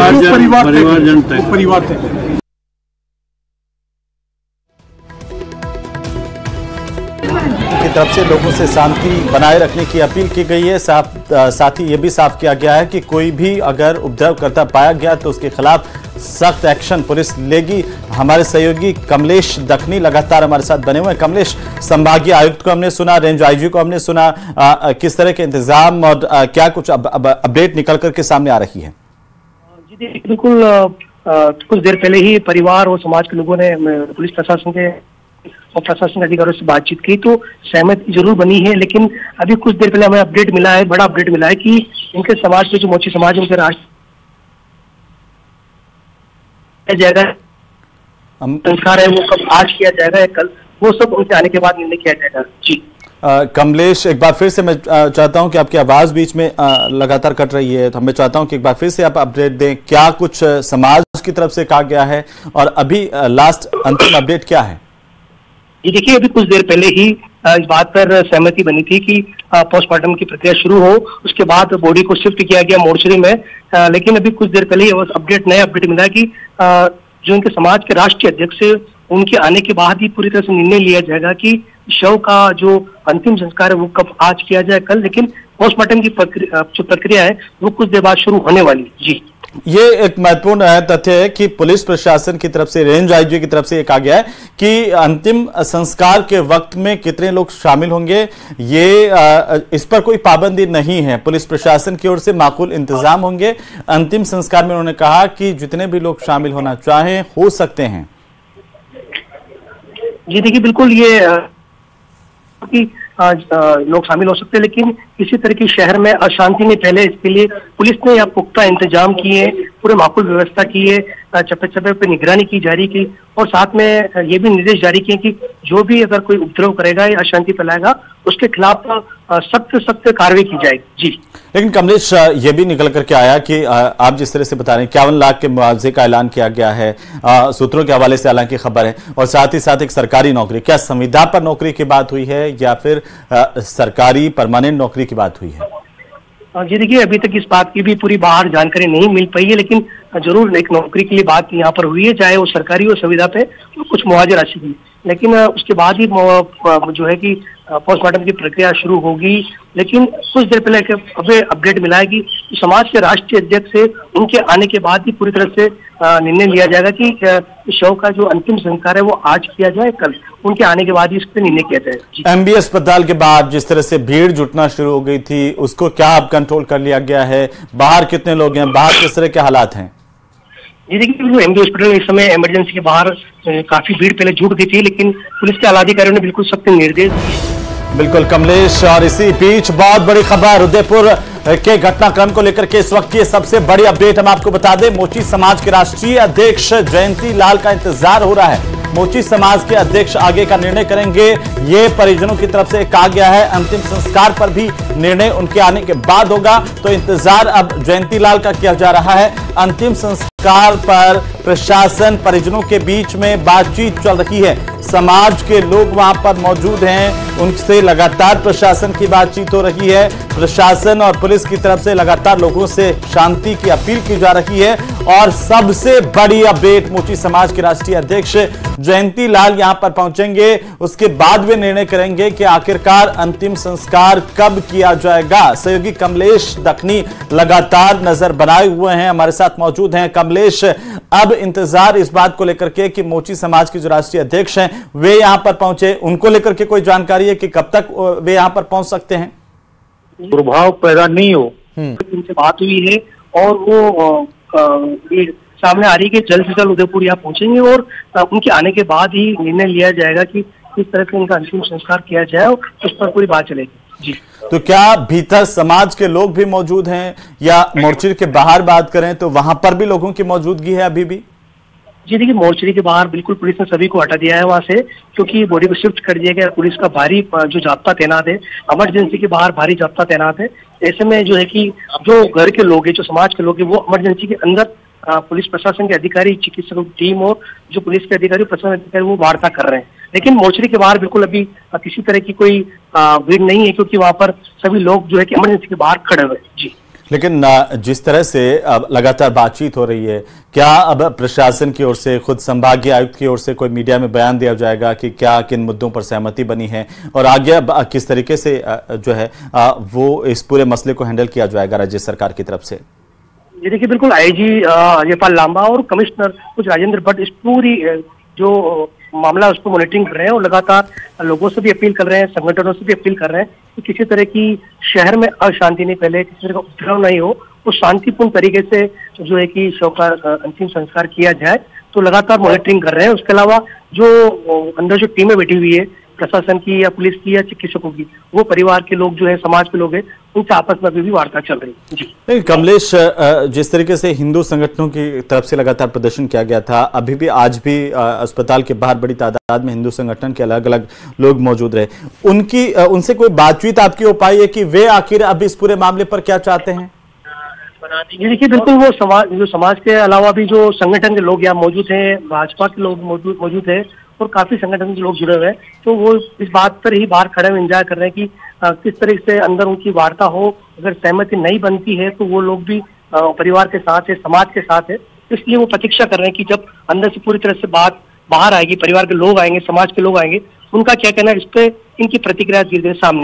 परिवार तय की तरफ से लोगों से शांति बनाए रखने की अपील की गई है। साथ ही ये भी साफ किया गया है कि कोई भी अगर उपद्रव करता पाया गया तो उसके खिलाफ सख्त एक्शन पुलिस लेगी। हमारे सहयोगी कमलेश दखनी लगातार हमारे साथ बने हुए हैं। कमलेश, संभागीय आयुक्त को हमने सुना, रेंज आईजी को हमने सुना, किस तरह के इंतजाम और क्या कुछ अपडेट निकल करके सामने आ रही है? जी बिल्कुल, कुछ देर पहले ही परिवार और समाज के लोगों ने पुलिस प्रशासन के और प्रशासन अधिकारियों से बातचीत की तो सहमति जरूर बनी है, लेकिन अभी कुछ देर पहले हमें अपडेट मिला है, बड़ा अपडेट मिला है कि इनके समाज में जो मोची समाज उनके राष्ट्र जाएगा, संस्कार है वो कब आज किया जाएगा या कल, वो सब उनके आने के बाद निर्णय किया जाएगा। जी कमलेश, एक बार फिर से मैं चाहता हूं कि आपकी आवाज बीच में लगातार कट रही है, तो मैं चाहता हूं कि एक बार फिर से आप अपडेट दें, क्या कुछ समाज की तरफ से कहा गया है और अभी लास्ट अंतिम अपडेट क्या है? जी देखिए, अभी कुछ देर पहले ही इस बात पर सहमति बनी थी कि पोस्टमार्टम की प्रक्रिया शुरू हो, उसके बाद बॉडी को शिफ्ट किया गया मोर्चरी में, लेकिन अभी कुछ देर पहले ही नया अपडेट मिला है कि जो इनके समाज के राष्ट्रीय अध्यक्ष है उनके आने के बाद ही पूरी तरह से निर्णय लिया जाएगा कि शव का जो अंतिम संस्कार है वो कब आज किया जाए कल, लेकिन पोस्टमार्टम की जो प्रक्रिया है वो कुछ देर बाद शुरू होने वाली। जी ये एक महत्वपूर्ण तथ्य है कि पुलिस प्रशासन की तरफ से, रेंज आईजी की तरफ से कहा गया है कि अंतिम संस्कार के वक्त में कितने लोग शामिल होंगे, ये इस पर कोई पाबंदी नहीं है। पुलिस प्रशासन की ओर से माकूल इंतजाम होंगे। अंतिम संस्कार में उन्होंने कहा कि जितने भी लोग शामिल होना चाहें हो सकते हैं। जी देखिए, बिल्कुल ये कि लोग शामिल हो सकते हैं, लेकिन किसी तरह की शहर में अशांति नहीं फैले इसके लिए पुलिस ने यहाँ पुख्ता इंतजाम किए, पूरे माकूल व्यवस्था की है, चप्पे चप्पे पे निगरानी की जा रही की, और साथ में ये भी निर्देश जारी किए कि जो भी अगर कोई उपद्रव करेगा या अशांति फैलाएगा उसके खिलाफ सख्त कार्रवाई की जाएगी। जी लेकिन कमलेश, ये भी निकल करके आया कि आप जिस तरह से बता रहे हैं 51 लाख के मुआवजे का ऐलान किया गया है, सूत्रों के हवाले से हालांकि खबर है, और साथ ही साथ एक सरकारी नौकरी, क्या संविदा पर नौकरी की बात हुई है या फिर सरकारी परमानेंट नौकरी की बात हुई है? जी देखिए, अभी तक इस बात की भी पूरी बाहर जानकारी नहीं मिल पाई है, लेकिन जरूर एक नौकरी के लिए बात यहाँ पर हुई है, चाहे वो सरकारी हो संविदा पे कुछ मुआवजा राशि की, लेकिन उसके बाद ही जो है कि पोस्टमार्टम की प्रक्रिया शुरू होगी। लेकिन कुछ देर पहले अभी अपडेट मिला है कि समाज के राष्ट्रीय अध्यक्ष से उनके आने के बाद ही पूरी तरह से निर्णय लिया जाएगा कि शव का जो अंतिम संस्कार है वो आज किया जाए, कल उनके आने के बाद ही इस पर निर्णय किया जाए। एमबी अस्पताल के बाद जिस तरह से भीड़ जुटना शुरू हो गई थी, उसको क्या अब कंट्रोल कर लिया गया है? बाहर कितने लोग हैं, बाहर किस तरह के हालात हैं? जी देखिए, एमबी हॉस्पिटल इस समय इमरजेंसी के बाहर काफी भीड़ पहले जुट गई थी, लेकिन पुलिस के आलाधिकारियों ने बिल्कुल सख्त निर्देश दिए। बिल्कुल कमलेश, और इसी बीच बहुत बड़ी खबर उदयपुर के घटनाक्रम को लेकर के इस वक्त की सबसे बड़ी अपडेट हम आपको बता दें। मोची समाज के राष्ट्रीय अध्यक्ष जयंती लाल का इंतजार हो रहा है। मोची समाज के अध्यक्ष आगे का निर्णय करेंगे, ये परिजनों की तरफ से कहा गया है। अंतिम संस्कार पर भी निर्णय उनके आने के बाद होगा, तो इंतजार अब जयंती लाल का किया जा रहा है। अंतिम संस्कार पर प्रशासन परिजनों के बीच में बातचीत चल रही है। समाज के लोग वहां पर मौजूद हैं, उनसे लगातार प्रशासन की बातचीत हो रही है। प्रशासन और पुलिस की तरफ से लगातार लोगों से शांति की अपील की जा रही है। और सबसे बड़ी अपडेट, मोची समाज के राष्ट्रीय अध्यक्ष जयंती लाल यहां पर पहुंचेंगे, उसके बाद वे निर्णय करेंगे कि आखिरकार अंतिम संस्कार कब किया जाएगा। सहयोगी कमलेश दखनी लगातार नजर बनाए हुए हैं, हमारे साथ मौजूद हैं। कमलेश, अब इंतजार इस बात को लेकर के कि मोची समाज के जो राष्ट्रीय अध्यक्ष हैं वे यहां पर पहुंचे, उनको लेकर के कोई जानकारी है कि कब तक वे यहां पर पहुंच सकते हैं? प्रभाव पैदा नहीं हो, उनसे बात हुई है और वो सामने आ रही है कि जल्द से जल्द उदयपुर यहाँ पहुंचेंगे, और उनके आने के बाद ही निर्णय लिया जाएगा कि किस तरह से उनका अंतिम संस्कार किया जाए, और उस पर पूरी बात चलेगी। जी, तो क्या भीतर समाज के लोग भी मौजूद हैं, या मोर्चे के बाहर बात करें तो वहां पर भी लोगों की मौजूदगी है अभी भी? जी देखिए, मोर्चरी के बाहर बिल्कुल पुलिस ने सभी को हटा दिया है वहां से, क्योंकि बॉडी को शिफ्ट कर दिया गया। पुलिस का भारी जो जाब्ता तैनात है, इमरजेंसी के बाहर भारी जाब्ता तैनात है। ऐसे में जो है कि जो घर के लोग हैं, जो समाज के लोग हैं, वो इमरजेंसी के अंदर पुलिस प्रशासन के अधिकारी, चिकित्सकों की टीम और जो पुलिस के अधिकारी, प्रशासन अधिकारी, वो वार्ता कर रहे हैं। लेकिन मोर्चरी के बाहर बिल्कुल अभी किसी तरह की कोई भीड़ नहीं है, क्योंकि वहां पर सभी लोग जो है कि इमरजेंसी के बाहर खड़े हुए। जी, लेकिन जिस तरह से अब लगातार बातचीत हो रही है, क्या अब प्रशासन की ओर से, खुद संभागीय आयुक्त की ओर से कोई मीडिया में बयान दिया जाएगा कि क्या किन मुद्दों पर सहमति बनी है, और आगे अब किस तरीके से जो है वो इस पूरे मसले को हैंडल किया जाएगा राज्य सरकार की तरफ से? ये देखिए, बिल्कुल आईजी अजयपाल लांबा और कमिश्नर कुछ राजेंद्र भट्ट इस पूरी जो मामला उसको मॉनिटरिंग कर रहे हैं, और लगातार लोगों से भी अपील कर रहे हैं, संगठनों से भी अपील कर रहे हैं कि किसी तरह की शहर में अशांति नहीं फैले, किसी तरह का उपद्रव नहीं हो, वो शांतिपूर्ण तरीके से जो है कि शव का अंतिम संस्कार किया जाए। तो लगातार मॉनिटरिंग कर रहे हैं। उसके अलावा जो अंदर जो टीमें बैठी हुई है प्रशासन की या पुलिस की या चिकित्सकों की, वो परिवार के लोग जो है, समाज के लोग हैं, उनसे आपस में अभी भी वार्ता चल रही है। जी कमलेश, जिस तरीके से हिंदू संगठनों की तरफ से लगातार प्रदर्शन किया गया था, अभी भी आज भी अस्पताल के बाहर बड़ी तादाद में हिंदू संगठन के अलग अलग लोग मौजूद रहे, उनसे कोई बातचीत आपकी हो पाई है कि वे आखिर अब इस पूरे मामले पर क्या चाहते हैं? जी देखिए, बिल्कुल वो समाज के अलावा भी जो संगठन के लोग यहाँ मौजूद हैं, भाजपा के लोग मौजूद है, और काफी संगठन के लोग जुड़े हुए हैं, तो वो इस बात पर ही बाहर खड़े हुए इंतजार कर रहे हैं कि किस तरह से अंदर उनकी वार्ता हो। अगर सहमति नहीं बनती है तो वो लोग भी परिवार के साथ है, समाज के साथ है, इसलिए वो प्रतीक्षा कर रहे हैं कि जब अंदर से पूरी तरह से बात बाहर आएगी, परिवार के लोग आएंगे, समाज के लोग आएंगे, उनका क्या कहना है इस पे, इनकी प्रतिक्रिया धीरे धीरे सामने आएगी।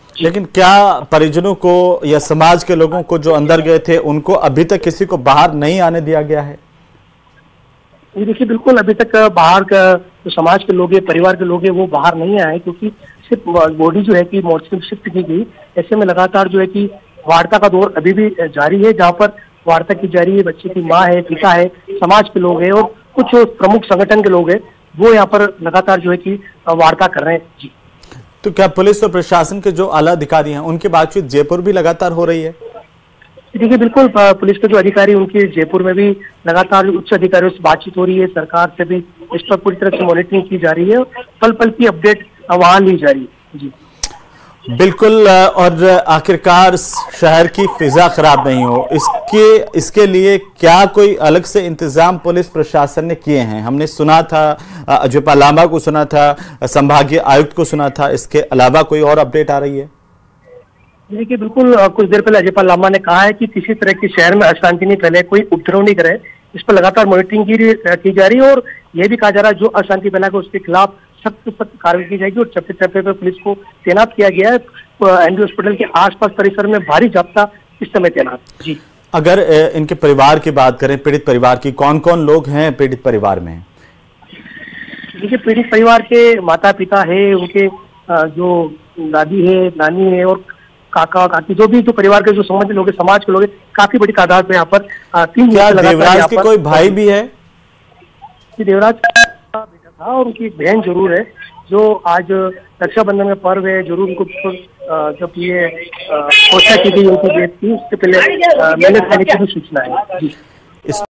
लेकिन क्या परिजनों को या समाज के लोगों को जो अंदर गए थे उनको अभी तक किसी को बाहर नहीं आने दिया गया है? ये देखिए, बिल्कुल अभी तक बाहर का जो समाज के लोग हैं, परिवार के लोग हैं, वो बाहर नहीं आए, क्योंकि सिर्फ बॉडी जो है कि मोर्चरी में शिफ्ट की गई। ऐसे में लगातार जो है कि वार्ता का दौर अभी भी जारी है, जहाँ पर वार्ता की जा रही है। बच्चे की माँ है, पिता है, समाज के लोग हैं और कुछ प्रमुख संगठन के लोग हैं, वो यहाँ पर लगातार जो है कि वार्ता कर रहे हैं। जी, तो क्या पुलिस और प्रशासन के जो आला अधिकारी हैं उनकी बातचीत जयपुर भी लगातार हो रही है? देखिए, बिल्कुल पुलिस के जो अधिकारी उनके जयपुर में भी लगातार उच्च अधिकारियों से बातचीत हो रही है। सरकार से भी इस पर पूरी तरह से मॉनिटरिंग की जा रही है, पल पल की अपडेट वहां ली जा रही है। जी बिल्कुल। और आखिरकार शहर की फिजा खराब नहीं हो, इसके लिए क्या कोई अलग से इंतजाम पुलिस प्रशासन ने किए हैं? हमने सुना था, अजयपाल लांबा को सुना था, संभागीय आयुक्त को सुना था, इसके अलावा कोई और अपडेट आ रही है? देखिए, बिल्कुल कुछ देर पहले अजयपाल लांबा ने कहा है कि किसी तरह की शहर में अशांति नहीं फैले, कोई उपद्रव नहीं करे। इस पर लगातार मॉनिटरिंग की जा रही है और यह भी कहा जा रहा है जो अशांति फैलाएगा उसके खिलाफ सख्त कार्रवाई की जाएगी। और चप्पे चप्पे पर पुलिस को तैनात किया गया है। एनडी हॉस्पिटल के आसपास परिसर में भारी जाब्ता इस समय तैनात। जी, अगर इनके परिवार की बात करें, पीड़ित परिवार की, कौन कौन लोग हैं पीड़ित परिवार में? देखिए, पीड़ित परिवार के माता पिता है, उनके जो दादी है, नानी है और काका काकी, जो परिवार के जो संबंधित लोग हैं, समाज के लोग हैं, काफी बड़ी तादाद में यहाँ पर 3 देवराज के कोई भाई भी है? देवराज का बेटा था और उनकी बहन जरूर है, जो आज रक्षाबंधन में पर्व है, जरूर उनको जब ये घोषणा की गई उनकी डेट थी, उससे पहले मैंने की सूचना है। जी।